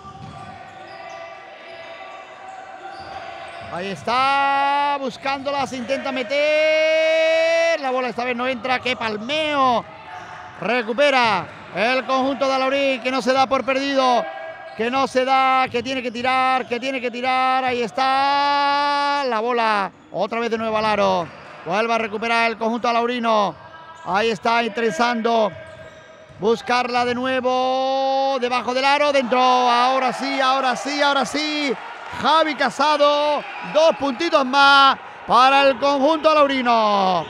Ahí está, buscándola, se intenta meter. La bola esta vez no entra, qué palmeo. Recupera el conjunto de Alaurín, que no se da por perdido. Que no se da, que tiene que tirar, que tiene que tirar. Ahí está la bola. Otra vez de nuevo al aro. Vuelve a recuperar el conjunto alaurino. Ahí está interesando. Buscarla de nuevo, debajo del aro, dentro. Ahora sí, ahora sí, ahora sí. Javi Casado, dos puntitos más para el conjunto laurino.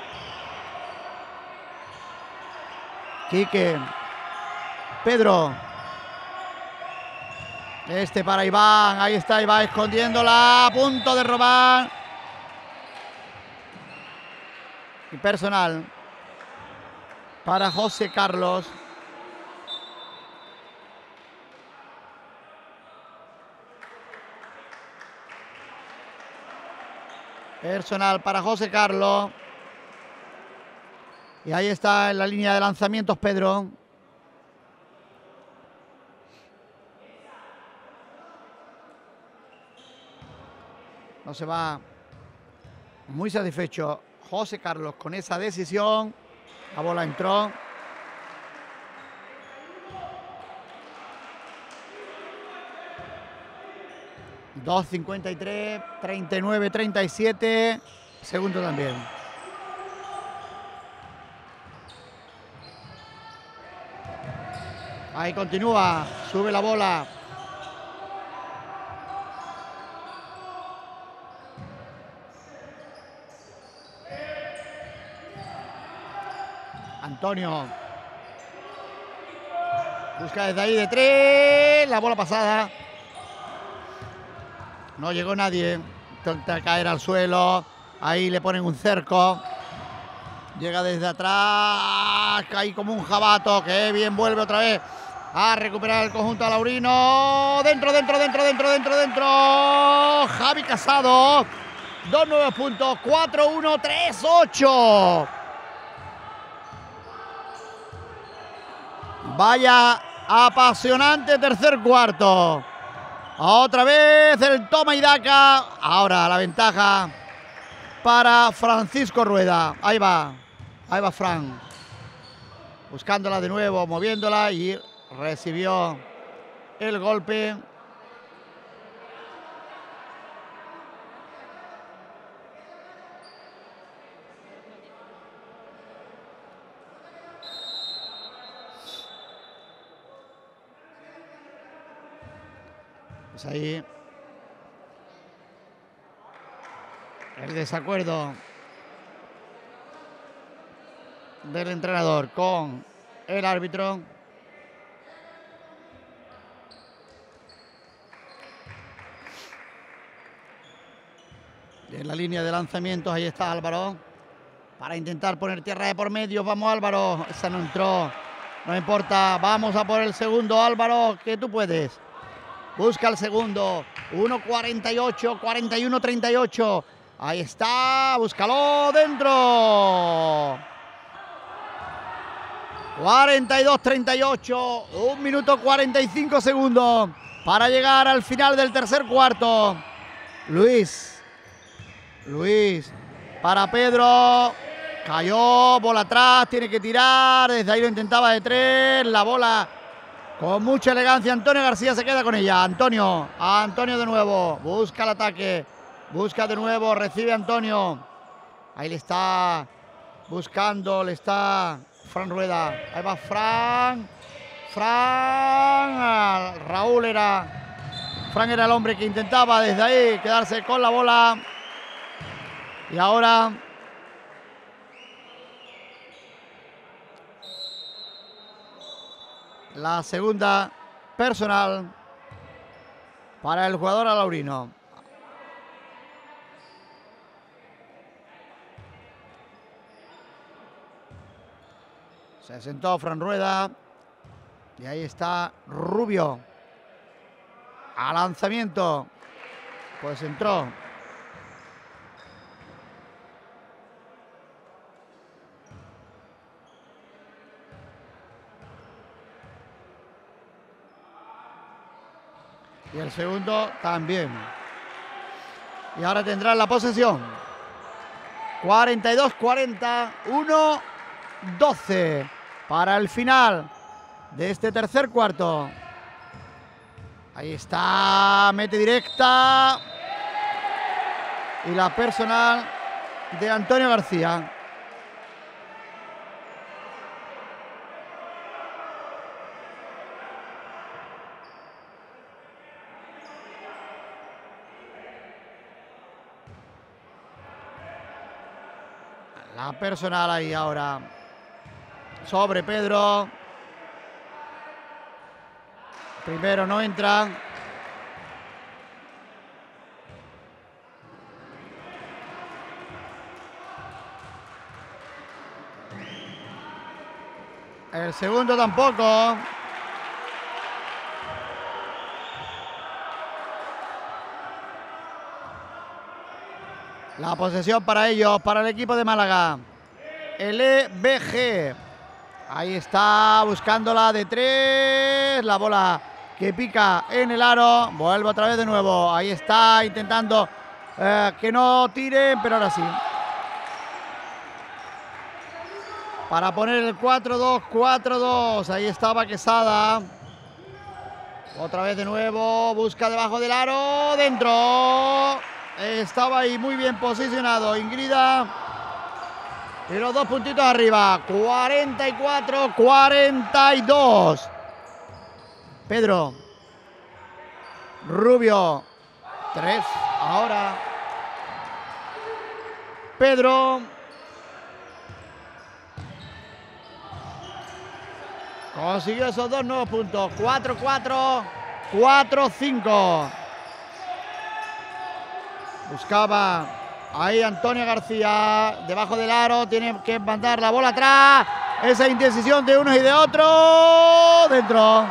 Quique. Pedro. Este para Iván, ahí está Iván escondiéndola, a punto de robar. Y personal para José Carlos. Personal para José Carlos. Y ahí está en la línea de lanzamientos Pedro. No se va muy satisfecho José Carlos con esa decisión. La bola entró. dos cincuenta y tres, treinta y nueve, treinta y siete. Segundo también. Ahí continúa. Sube la bola. Antonio. Busca desde ahí de tres. La bola pasada. No llegó nadie. Intenta caer al suelo. Ahí le ponen un cerco. Llega desde atrás. Cae como un jabato. Que bien vuelve otra vez a recuperar el conjunto laurino. Dentro, dentro, dentro, dentro, dentro, dentro. Javi Casado. Dos nuevos puntos. cuatro uno, tres ocho. Vaya apasionante tercer cuarto. Otra vez el toma y daca. Ahora la ventaja para Francisco Rueda. Ahí va. Ahí va Fran. Buscándola de nuevo, moviéndola y recibió el golpe. Pues ahí el desacuerdo del entrenador con el árbitro. Y en la línea de lanzamientos ahí está Álvaro para intentar poner tierra de por medio. Vamos Álvaro, esa no entró, no importa, vamos a por el segundo Álvaro, que tú puedes. Busca el segundo. uno cuarenta y ocho, cuarenta y uno, treinta y ocho. Ahí está. Búscalo dentro. cuarenta y dos, treinta y ocho. Un minuto cuarenta y cinco segundos para llegar al final del tercer cuarto. Luis. Luis. Para Pedro. Cayó. Bola atrás. Tiene que tirar. Desde ahí lo intentaba de tres. La bola con mucha elegancia. Antonio García se queda con ella. Antonio. Antonio de nuevo. Busca el ataque. Busca de nuevo. Recibe Antonio. Ahí le está buscando. Le está Fran Rueda. Ahí va Fran. Fran. Raúl era. Fran era el hombre que intentaba desde ahí quedarse con la bola. Y ahora la segunda personal para el jugador alaurino. Se sentó Fran Rueda. Y ahí está Rubio. A lanzamiento. Pues entró. Y el segundo también. Y ahora tendrán la posesión. cuarenta y dos cuarenta, uno doce para el final de este tercer cuarto. Ahí está, mete directa. Y la personal de Antonio García. La personal ahí ahora. Sobre Pedro. Primero no entra. El segundo tampoco. La posesión para ellos, para el equipo de Málaga. El E B G. Ahí está, buscándola de tres. La bola que pica en el aro. Vuelve otra vez de nuevo. Ahí está, intentando eh, que no tiren, pero ahora sí. Para poner el cuatro dos, cuatro dos. Ahí estaba Quesada. Otra vez de nuevo. Busca debajo del aro. Dentro. Estaba ahí muy bien posicionado Ingrida. Y los dos puntitos arriba. cuarenta y cuatro, cuarenta y dos. Pedro. Rubio. Tres. Ahora. Pedro. Consiguió esos dos nuevos puntos. cuatro cuatro, cuatro cinco. Buscaba ahí Antonio García. Debajo del aro. Tiene que mandar la bola atrás. Esa indecisión de unos y de otros. Dentro.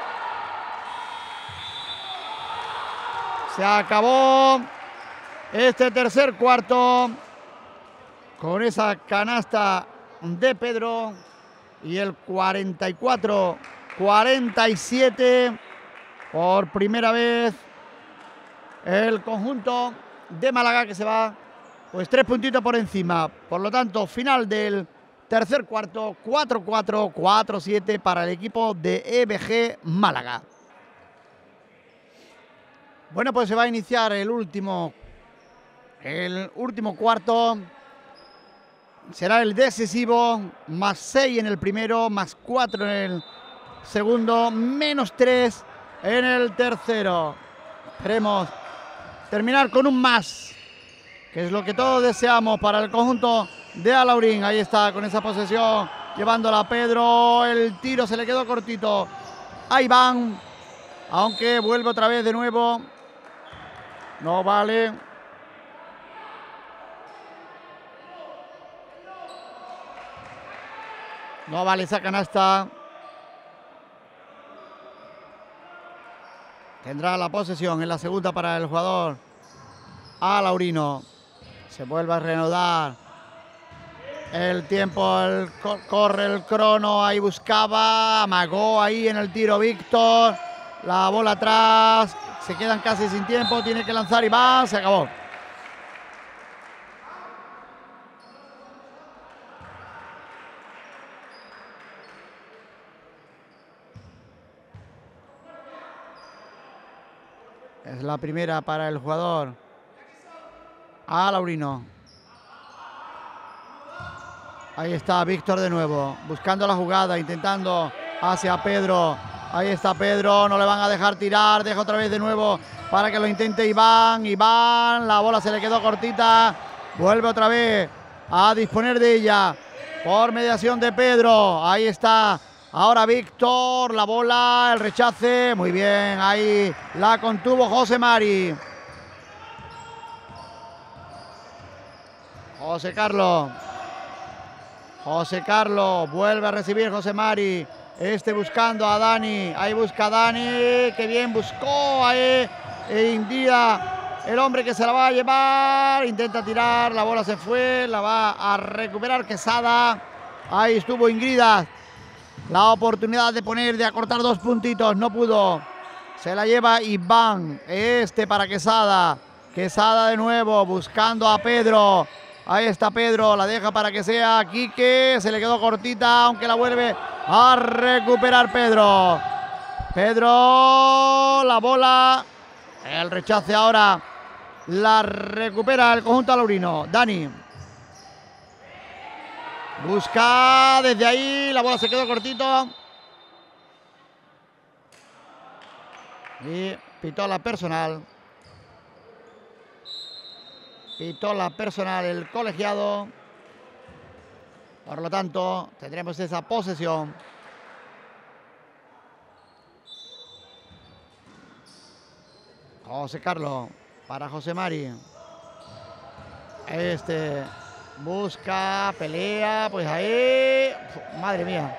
Se acabó este tercer cuarto con esa canasta de Pedro. Y el cuarenta y cuatro, cuarenta y siete, por primera vez el conjunto de Málaga, que se va pues tres puntitos por encima. Por lo tanto, final del tercer cuarto, cuatro cuatro, cuatro siete para el equipo de E B G Málaga. Bueno, pues se va a iniciar el último, el último cuarto. Será el decisivo, más seis en el primero, más cuatro en el segundo, menos tres en el tercero. Esperemos terminar con un más, que es lo que todos deseamos para el conjunto de Alaurín. Ahí está, con esa posesión, llevándola a Pedro. El tiro se le quedó cortito a Iván, aunque vuelve otra vez de nuevo. No vale. No vale esa canasta. Tendrá la posesión en la segunda para el jugador alaurino. Se vuelve a reanudar el tiempo. El, corre el crono. Ahí buscaba. Amagó ahí en el tiro Víctor. La bola atrás. Se quedan casi sin tiempo. Tiene que lanzar Iván. Se acabó. Es la primera para el jugador alaurino. Ahí está Víctor de nuevo, buscando la jugada, intentando hacia Pedro. Ahí está Pedro, no le van a dejar tirar. Deja otra vez de nuevo para que lo intente Iván. Iván, la bola se le quedó cortita. Vuelve otra vez a disponer de ella por mediación de Pedro. Ahí está. Ahora Víctor, la bola, el rechace, muy bien, ahí la contuvo José Mari. José Carlos. José Carlos, vuelve a recibir José Mari. Este buscando a Dani, ahí busca a Dani, que bien buscó ahí. E India, el hombre que se la va a llevar, intenta tirar, la bola se fue, la va a recuperar Quesada. Ahí estuvo Ingrida. La oportunidad de poner, de acortar dos puntitos, no pudo. Se la lleva Iván, este para Quesada. Quesada de nuevo, buscando a Pedro. Ahí está Pedro, la deja para que sea Quique. Se le quedó cortita, aunque la vuelve a recuperar Pedro. Pedro, la bola. El rechace ahora. La recupera el conjunto alaurino. Dani. Busca desde ahí, la bola se quedó cortito. Y pitó la personal. Pitó la personal el colegiado. Por lo tanto, tendremos esa posesión. José Carlos para José Mari. Este busca, pelea, pues ahí, madre mía.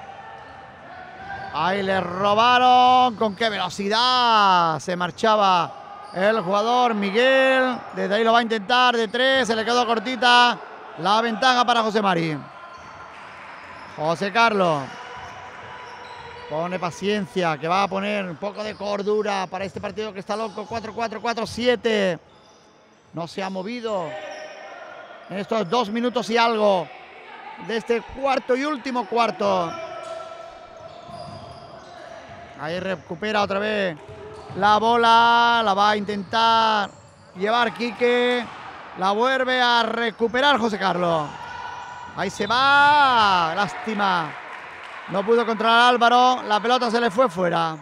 Ahí le robaron, con qué velocidad se marchaba el jugador Miguel. Desde ahí lo va a intentar de tres, se le quedó cortita la ventaja para José Mari. José Carlos pone paciencia, que va a poner un poco de cordura para este partido que está loco. Cuatro cuatro, cuatro siete. No se ha movido en estos dos minutos y algo de este cuarto y último cuarto. Ahí recupera otra vez la bola, la va a intentar llevar Quique, la vuelve a recuperar José Carlos. Ahí se va, lástima. No pudo controlar Álvaro, la pelota se le fue fuera.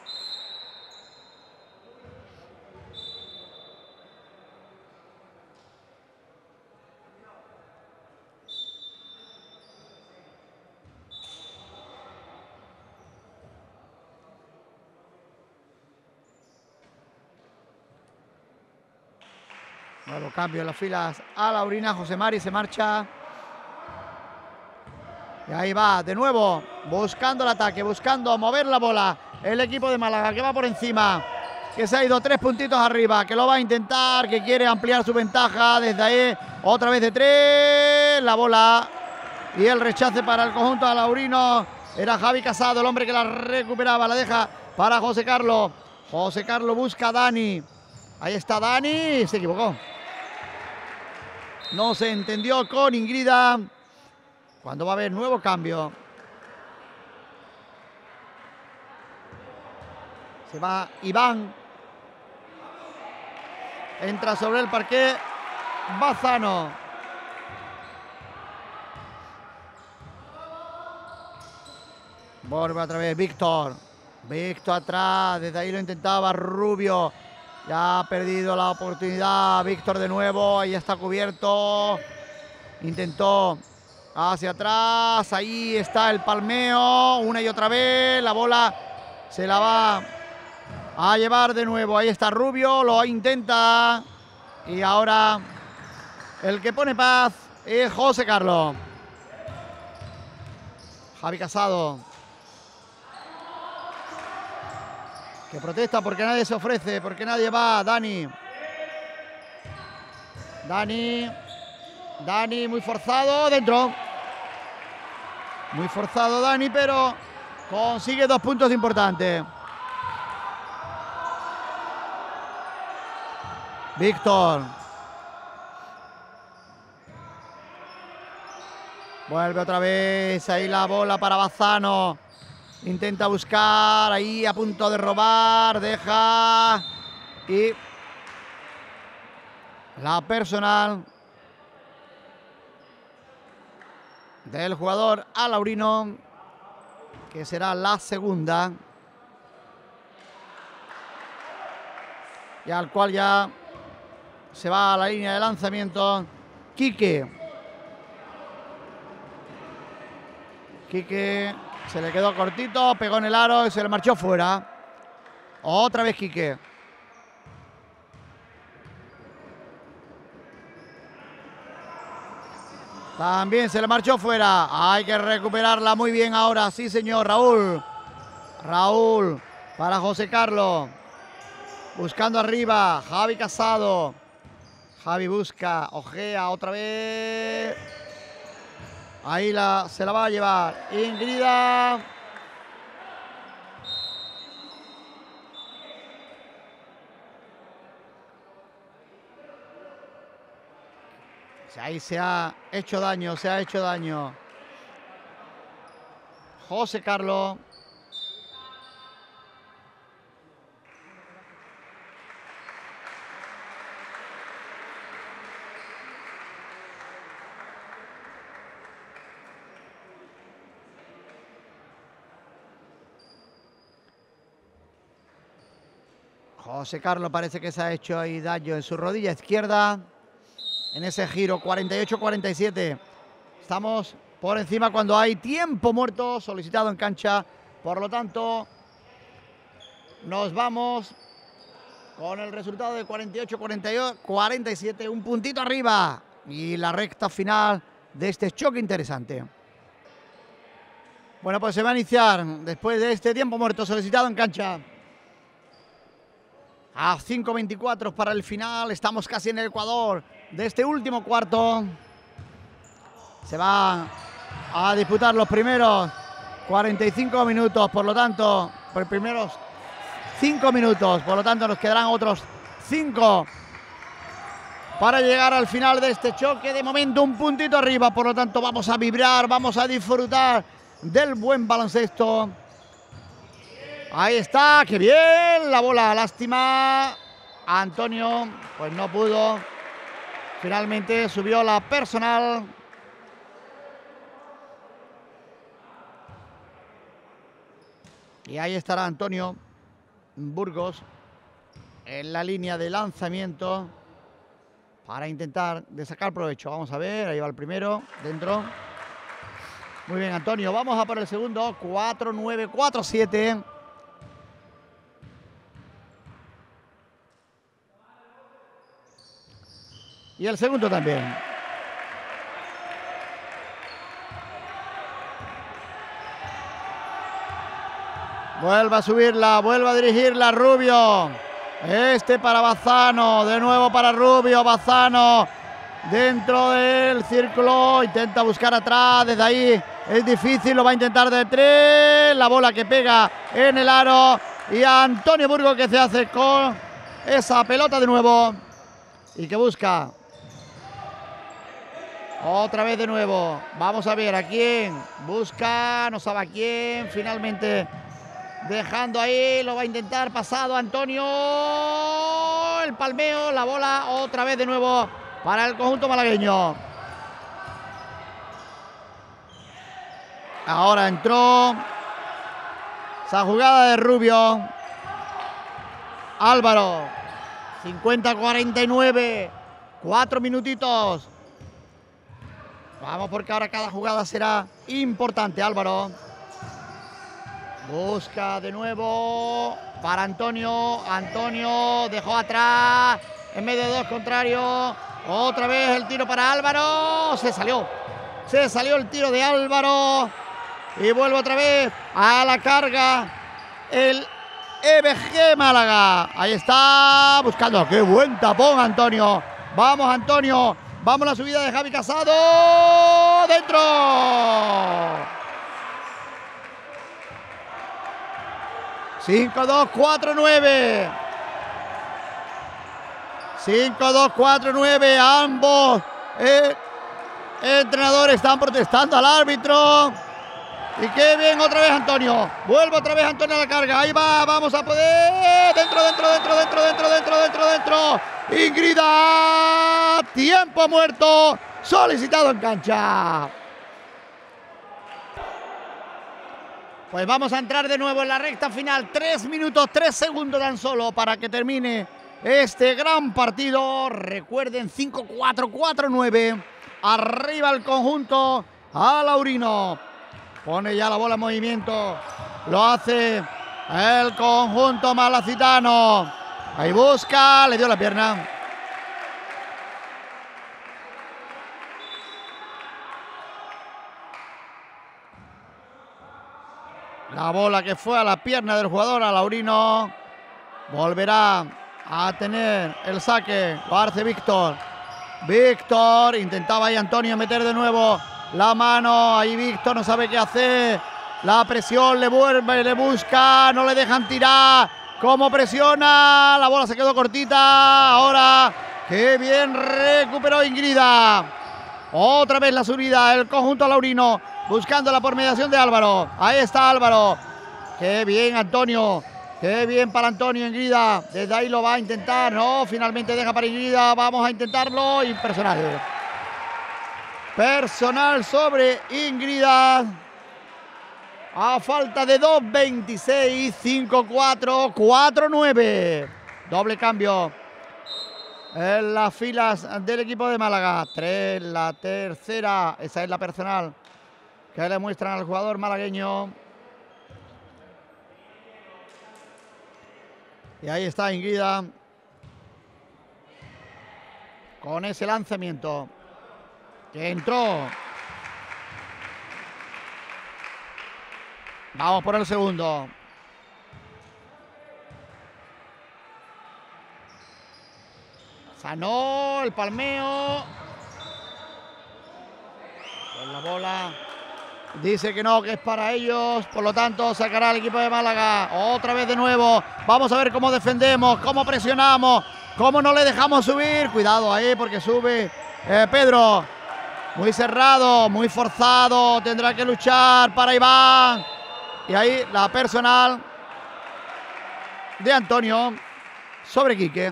Nuevo cambio en las filas a Laurina. José Mari se marcha. Y ahí va, de nuevo, buscando el ataque, buscando mover la bola. El equipo de Málaga que va por encima, que se ha ido tres puntitos arriba, que lo va a intentar, que quiere ampliar su ventaja desde ahí. Otra vez de tres, la bola y el rechace para el conjunto de Laurino. Era Javi Casado el hombre que la recuperaba, la deja para José Carlos. José Carlos busca a Dani. Ahí está Dani, se equivocó. No se entendió con Ingrida. Cuando va a haber nuevo cambio. Se va Iván. Entra sobre el parqué Bazano. Vuelve otra vez Víctor. Víctor atrás. Desde ahí lo intentaba Rubio. Ya ha perdido la oportunidad. Víctor de nuevo. Ahí está cubierto. Intentó hacia atrás. Ahí está el palmeo. Una y otra vez. La bola se la va a llevar de nuevo. Ahí está Rubio. Lo intenta. Y ahora el que pone paz es José Carlos. Javi Casado, que protesta porque nadie se ofrece, porque nadie va. Dani. Dani. Dani muy forzado. Dentro. Muy forzado Dani, pero consigue dos puntos importantes. Víctor. Vuelve otra vez. Ahí la bola para Bazano. Intenta buscar. Ahí a punto de robar. Deja. Y la personal del jugador alaurino, que será la segunda. Y al cual ya se va a la línea de lanzamiento Quique. Quique se le quedó cortito, pegó en el aro y se le marchó fuera. Otra vez Quique. También se le marchó fuera. Hay que recuperarla muy bien ahora. Sí, señor. Raúl. Raúl para José Carlos. Buscando arriba. Javi Casado. Javi busca. Ojea otra vez. Ahí la, se la va a llevar Ingrida. Ahí se ha hecho daño, se ha hecho daño. José Carlos. José Carlos parece que se ha hecho ahí daño en su rodilla izquierda. En ese giro, cuarenta y ocho cuarenta y siete. Estamos por encima cuando hay tiempo muerto solicitado en cancha. Por lo tanto, nos vamos con el resultado de cuarenta y ocho a cuarenta y siete, un puntito arriba. Y la recta final de este choque interesante. Bueno, pues se va a iniciar después de este tiempo muerto solicitado en cancha. A cinco veinticuatro para el final, estamos casi en el Ecuador de este último cuarto. Se va a disputar los primeros cuarenta y cinco minutos, por lo tanto, por primeros cinco minutos, por lo tanto nos quedarán otros cinco para llegar al final de este choque. De momento un puntito arriba, por lo tanto vamos a vibrar, vamos a disfrutar del buen baloncesto. Ahí está, qué bien la bola, lástima. Antonio pues no pudo, finalmente subió la personal. Y ahí estará Antonio Burgos en la línea de lanzamiento para intentar de sacar provecho. Vamos a ver, ahí va el primero, dentro. Muy bien, Antonio, vamos a por el segundo. cuatro nueve, cuatro siete. Y el segundo también. Vuelve a subirla, vuelve a dirigirla Rubio. Este para Bazzano, de nuevo para Rubio. Bazzano dentro del círculo, intenta buscar atrás, desde ahí es difícil, lo va a intentar de tres. La bola que pega en el aro y a Antonio Burgos que se hace con esa pelota de nuevo y que busca otra vez de nuevo. Vamos a ver a quién busca, no sabe a quién, finalmente dejando ahí, lo va a intentar, pasado Antonio, el palmeo, la bola otra vez de nuevo para el conjunto malagueño. Ahora entró esa jugada de Rubio. Álvaro, cincuenta a cuarenta y nueve, cuatro minutitos. Vamos porque ahora cada jugada será importante. Álvaro busca de nuevo para Antonio. Antonio dejó atrás en medio de dos contrarios. Otra vez el tiro para Álvaro. Se salió. Se salió el tiro de Álvaro. Y vuelve otra vez a la carga el E B G Málaga. Ahí está buscando. ¡Qué buen tapón, Antonio! Vamos, Antonio. Vamos a la subida de Javi Casado. ¡Dentro! cinco dos cuatro nueve. cinco dos cuatro nueve. Ambos eh, entrenadores están protestando al árbitro. Y qué bien otra vez Antonio. Vuelve otra vez Antonio a la carga. Ahí va, vamos a poder. Dentro, dentro, dentro, dentro, dentro, dentro, dentro, dentro. Ingrida. Tiempo muerto. Solicitado en cancha. Pues vamos a entrar de nuevo en la recta final. Tres minutos, tres segundos tan solo para que termine este gran partido. Recuerden, cinco cuatro, cuatro nueve. Arriba el conjunto alaurino. Pone ya la bola en movimiento. Lo hace el conjunto malacitano. Ahí busca, le dio la pierna. La bola que fue a la pierna del jugador alaurino. Volverá a tener el saque. Lo hace Víctor. Víctor. Intentaba ahí Antonio meter de nuevo la mano. Ahí Víctor no sabe qué hacer. La presión le vuelve, le busca. No le dejan tirar. Cómo presiona. La bola se quedó cortita. Ahora, qué bien recuperó Ingrida. Otra vez la subida. El conjunto alaurino. Buscándola por mediación de Álvaro. Ahí está Álvaro. Qué bien Antonio. Qué bien para Antonio Ingrida. Desde ahí lo va a intentar. No, finalmente deja para Ingrida. Vamos a intentarlo. Impersonal. Personal sobre Ingrida. A falta de dos veintiséis. cinco cuatro. cuatro nueve. Doble cambio en las filas del equipo de Málaga. Tres, la tercera. Esa es la personal que le muestran al jugador malagueño. Y ahí está Ingrida con ese lanzamiento que entró. Vamos por el segundo. Sanó el palmeo. Con la bola. Dice que no, que es para ellos. Por lo tanto, sacará el equipo de Málaga. Otra vez de nuevo. Vamos a ver cómo defendemos, cómo presionamos, cómo no le dejamos subir. Cuidado ahí porque sube eh, Pedro. Muy cerrado, muy forzado. Tendrá que luchar para Iván. Y ahí la personal de Antonio sobre Quique.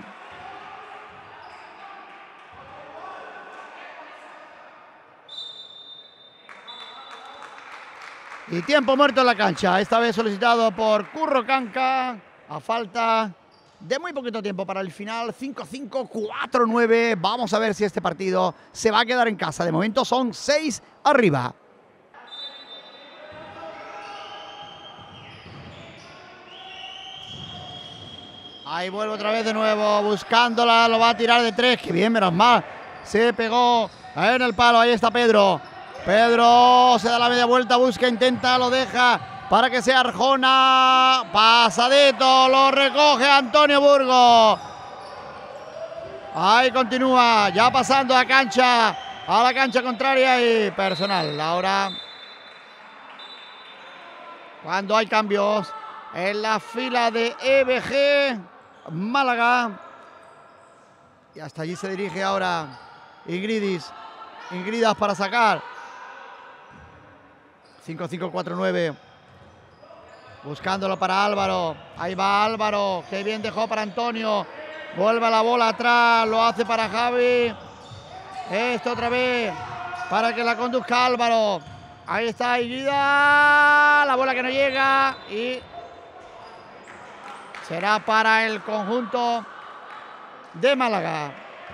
Y tiempo muerto en la cancha, esta vez solicitado por Curro Canca, a falta de muy poquito tiempo para el final. Cinco cinco, cuatro nueve. Vamos a ver si este partido se va a quedar en casa. De momento son seis arriba. Ahí vuelve otra vez de nuevo, buscándola, lo va a tirar de tres. Que bien, menos mal. Se pegó en el palo, ahí está Pedro. Pedro se da la media vuelta, busca, intenta, lo deja para que sea Arjona. Pasadito, lo recoge Antonio Burgos. Ahí continúa, ya pasando a cancha, a la cancha contraria y personal. Ahora, cuando hay cambios en la fila de E B G Málaga. Y hasta allí se dirige ahora Ingridis. Ingridas para sacar. cinco cinco, cuatro nueve. Buscándolo para Álvaro. Ahí va Álvaro. Qué bien dejó para Antonio. Vuelve la bola atrás. Lo hace para Javi. Esto otra vez. Para que la conduzca Álvaro. Ahí está Ingrida. La bola que no llega. Y será para el conjunto de Málaga.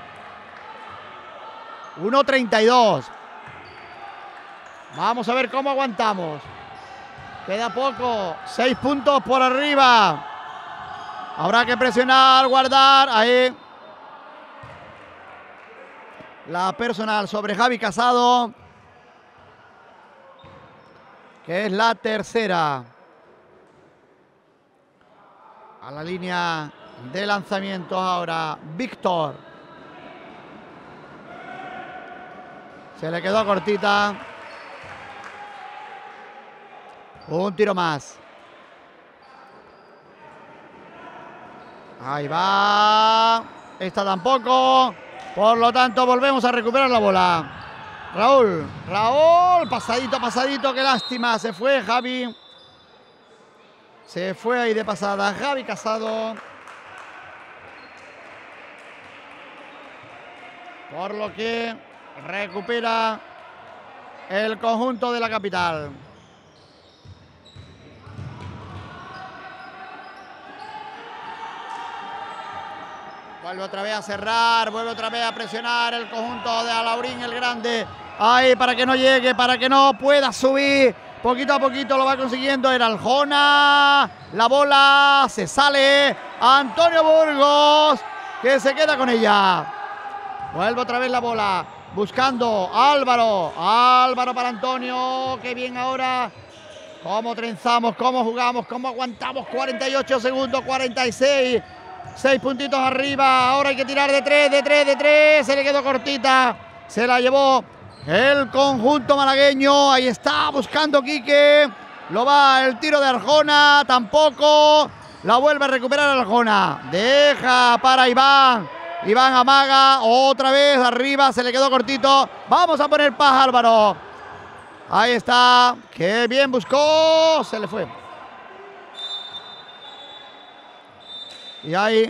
uno treinta y dos. Vamos a ver cómo aguantamos. Queda poco. Seis puntos por arriba. Habrá que presionar, guardar. Ahí. La personal sobre Javi Casado. Que es la tercera. A la línea de lanzamientos ahora Víctor. Se le quedó cortita. Un tiro más. Ahí va. Esta tampoco. Por lo tanto, volvemos a recuperar la bola. Raúl. Raúl. Pasadito, pasadito. Qué lástima. Se fue Javi. Se fue ahí de pasada. Javi Casado. Por lo que recupera el conjunto de la capital. Vuelve otra vez a cerrar, vuelve otra vez a presionar el conjunto de Alaurín el Grande. Ahí para que no llegue, para que no pueda subir. Poquito a poquito lo va consiguiendo el Aljona. La bola se sale. Antonio Burgos, que se queda con ella. Vuelve otra vez la bola. Buscando Álvaro. Álvaro para Antonio. Qué bien ahora. Cómo trenzamos, cómo jugamos, cómo aguantamos. cuarenta y ocho segundos, cuarenta y seis. Seis puntitos arriba. Ahora hay que tirar de tres, de tres, de tres. Se le quedó cortita. Se la llevó el conjunto malagueño. Ahí está buscando Quique. Lo va el tiro de Arjona. Tampoco. La vuelve a recuperar Arjona. Deja para Iván. Iván amaga. Otra vez arriba. Se le quedó cortito. Vamos a poner paz, Álvaro. Ahí está. Qué bien buscó. Se le fue. Y ahí.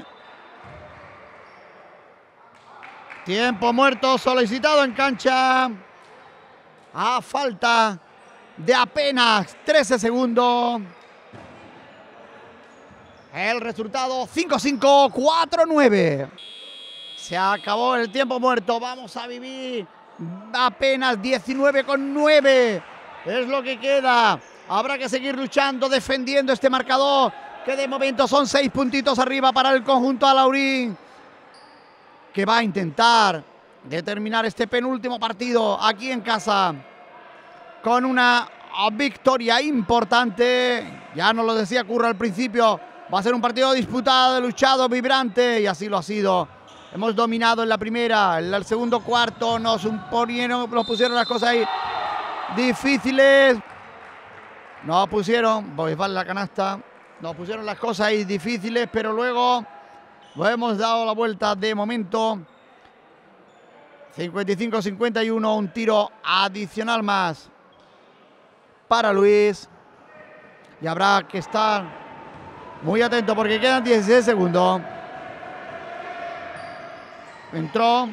Tiempo muerto solicitado en cancha. A falta de apenas trece segundos. El resultado cinco cinco, cuatro nueve. Se acabó el tiempo muerto. Vamos a vivir apenas diecinueve con nueve Es lo que queda. Habrá que seguir luchando, defendiendo este marcador, que de momento son seis puntitos arriba para el conjunto alaurín, que va a intentar determinar este penúltimo partido aquí en casa con una victoria importante. Ya nos lo decía Curro al principio, va a ser un partido disputado, luchado, vibrante, y así lo ha sido. Hemos dominado en la primera, en el segundo cuarto nos, ponieron, nos pusieron las cosas ahí difíciles. Nos pusieron, voy a la canasta, nos pusieron las cosas ahí difíciles, pero luego lo hemos dado la vuelta de momento. cincuenta y cinco a cincuenta y uno, un tiro adicional más para Luis. Y habrá que estar muy atento porque quedan dieciséis segundos. Entró.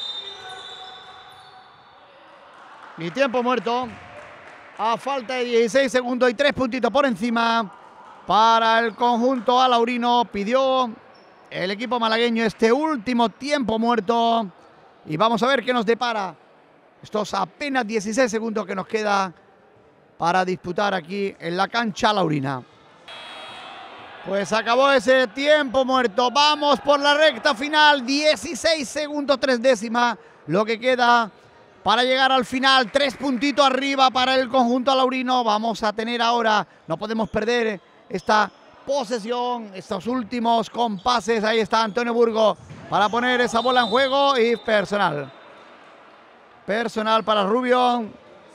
Y tiempo muerto. A falta de dieciséis segundos y tres puntitos por encima para el conjunto alaurino. Pidió el equipo malagueño este último tiempo muerto. Y vamos a ver qué nos depara estos apenas dieciséis segundos que nos queda para disputar aquí en la cancha alaurina. Pues acabó ese tiempo muerto. Vamos por la recta final. dieciséis segundos, tres décimas. Lo que queda para llegar al final. Tres puntitos arriba para el conjunto alaurino. Vamos a tener ahora, no podemos perder esta posesión, estos últimos compases. Ahí está Antonio Burgos para poner esa bola en juego y personal. Personal para Rubio.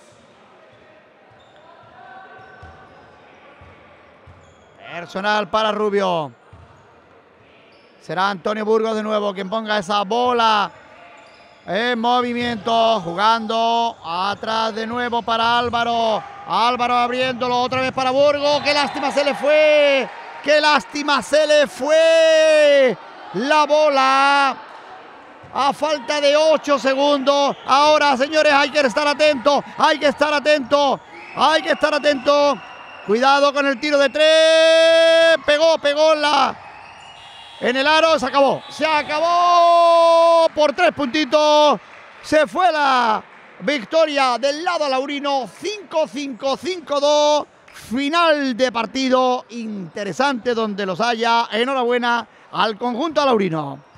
Personal para Rubio. Será Antonio Burgos de nuevo quien ponga esa bola en movimiento. Jugando atrás de nuevo para Álvaro. Álvaro abriéndolo otra vez para Burgos. ¡Qué lástima se le fue! ¡Qué lástima se le fue! La bola a falta de ocho segundos. Ahora, señores, hay que estar atentos. Hay que estar atentos. Hay que estar atentos. Cuidado con el tiro de tres. Pegó, pegó en, la, en el aro. Se acabó. Se acabó por tres puntitos. Se fue la victoria del lado alaurino. cinco cinco, cinco dos. Final de partido interesante donde los haya. Enhorabuena al conjunto alaurino.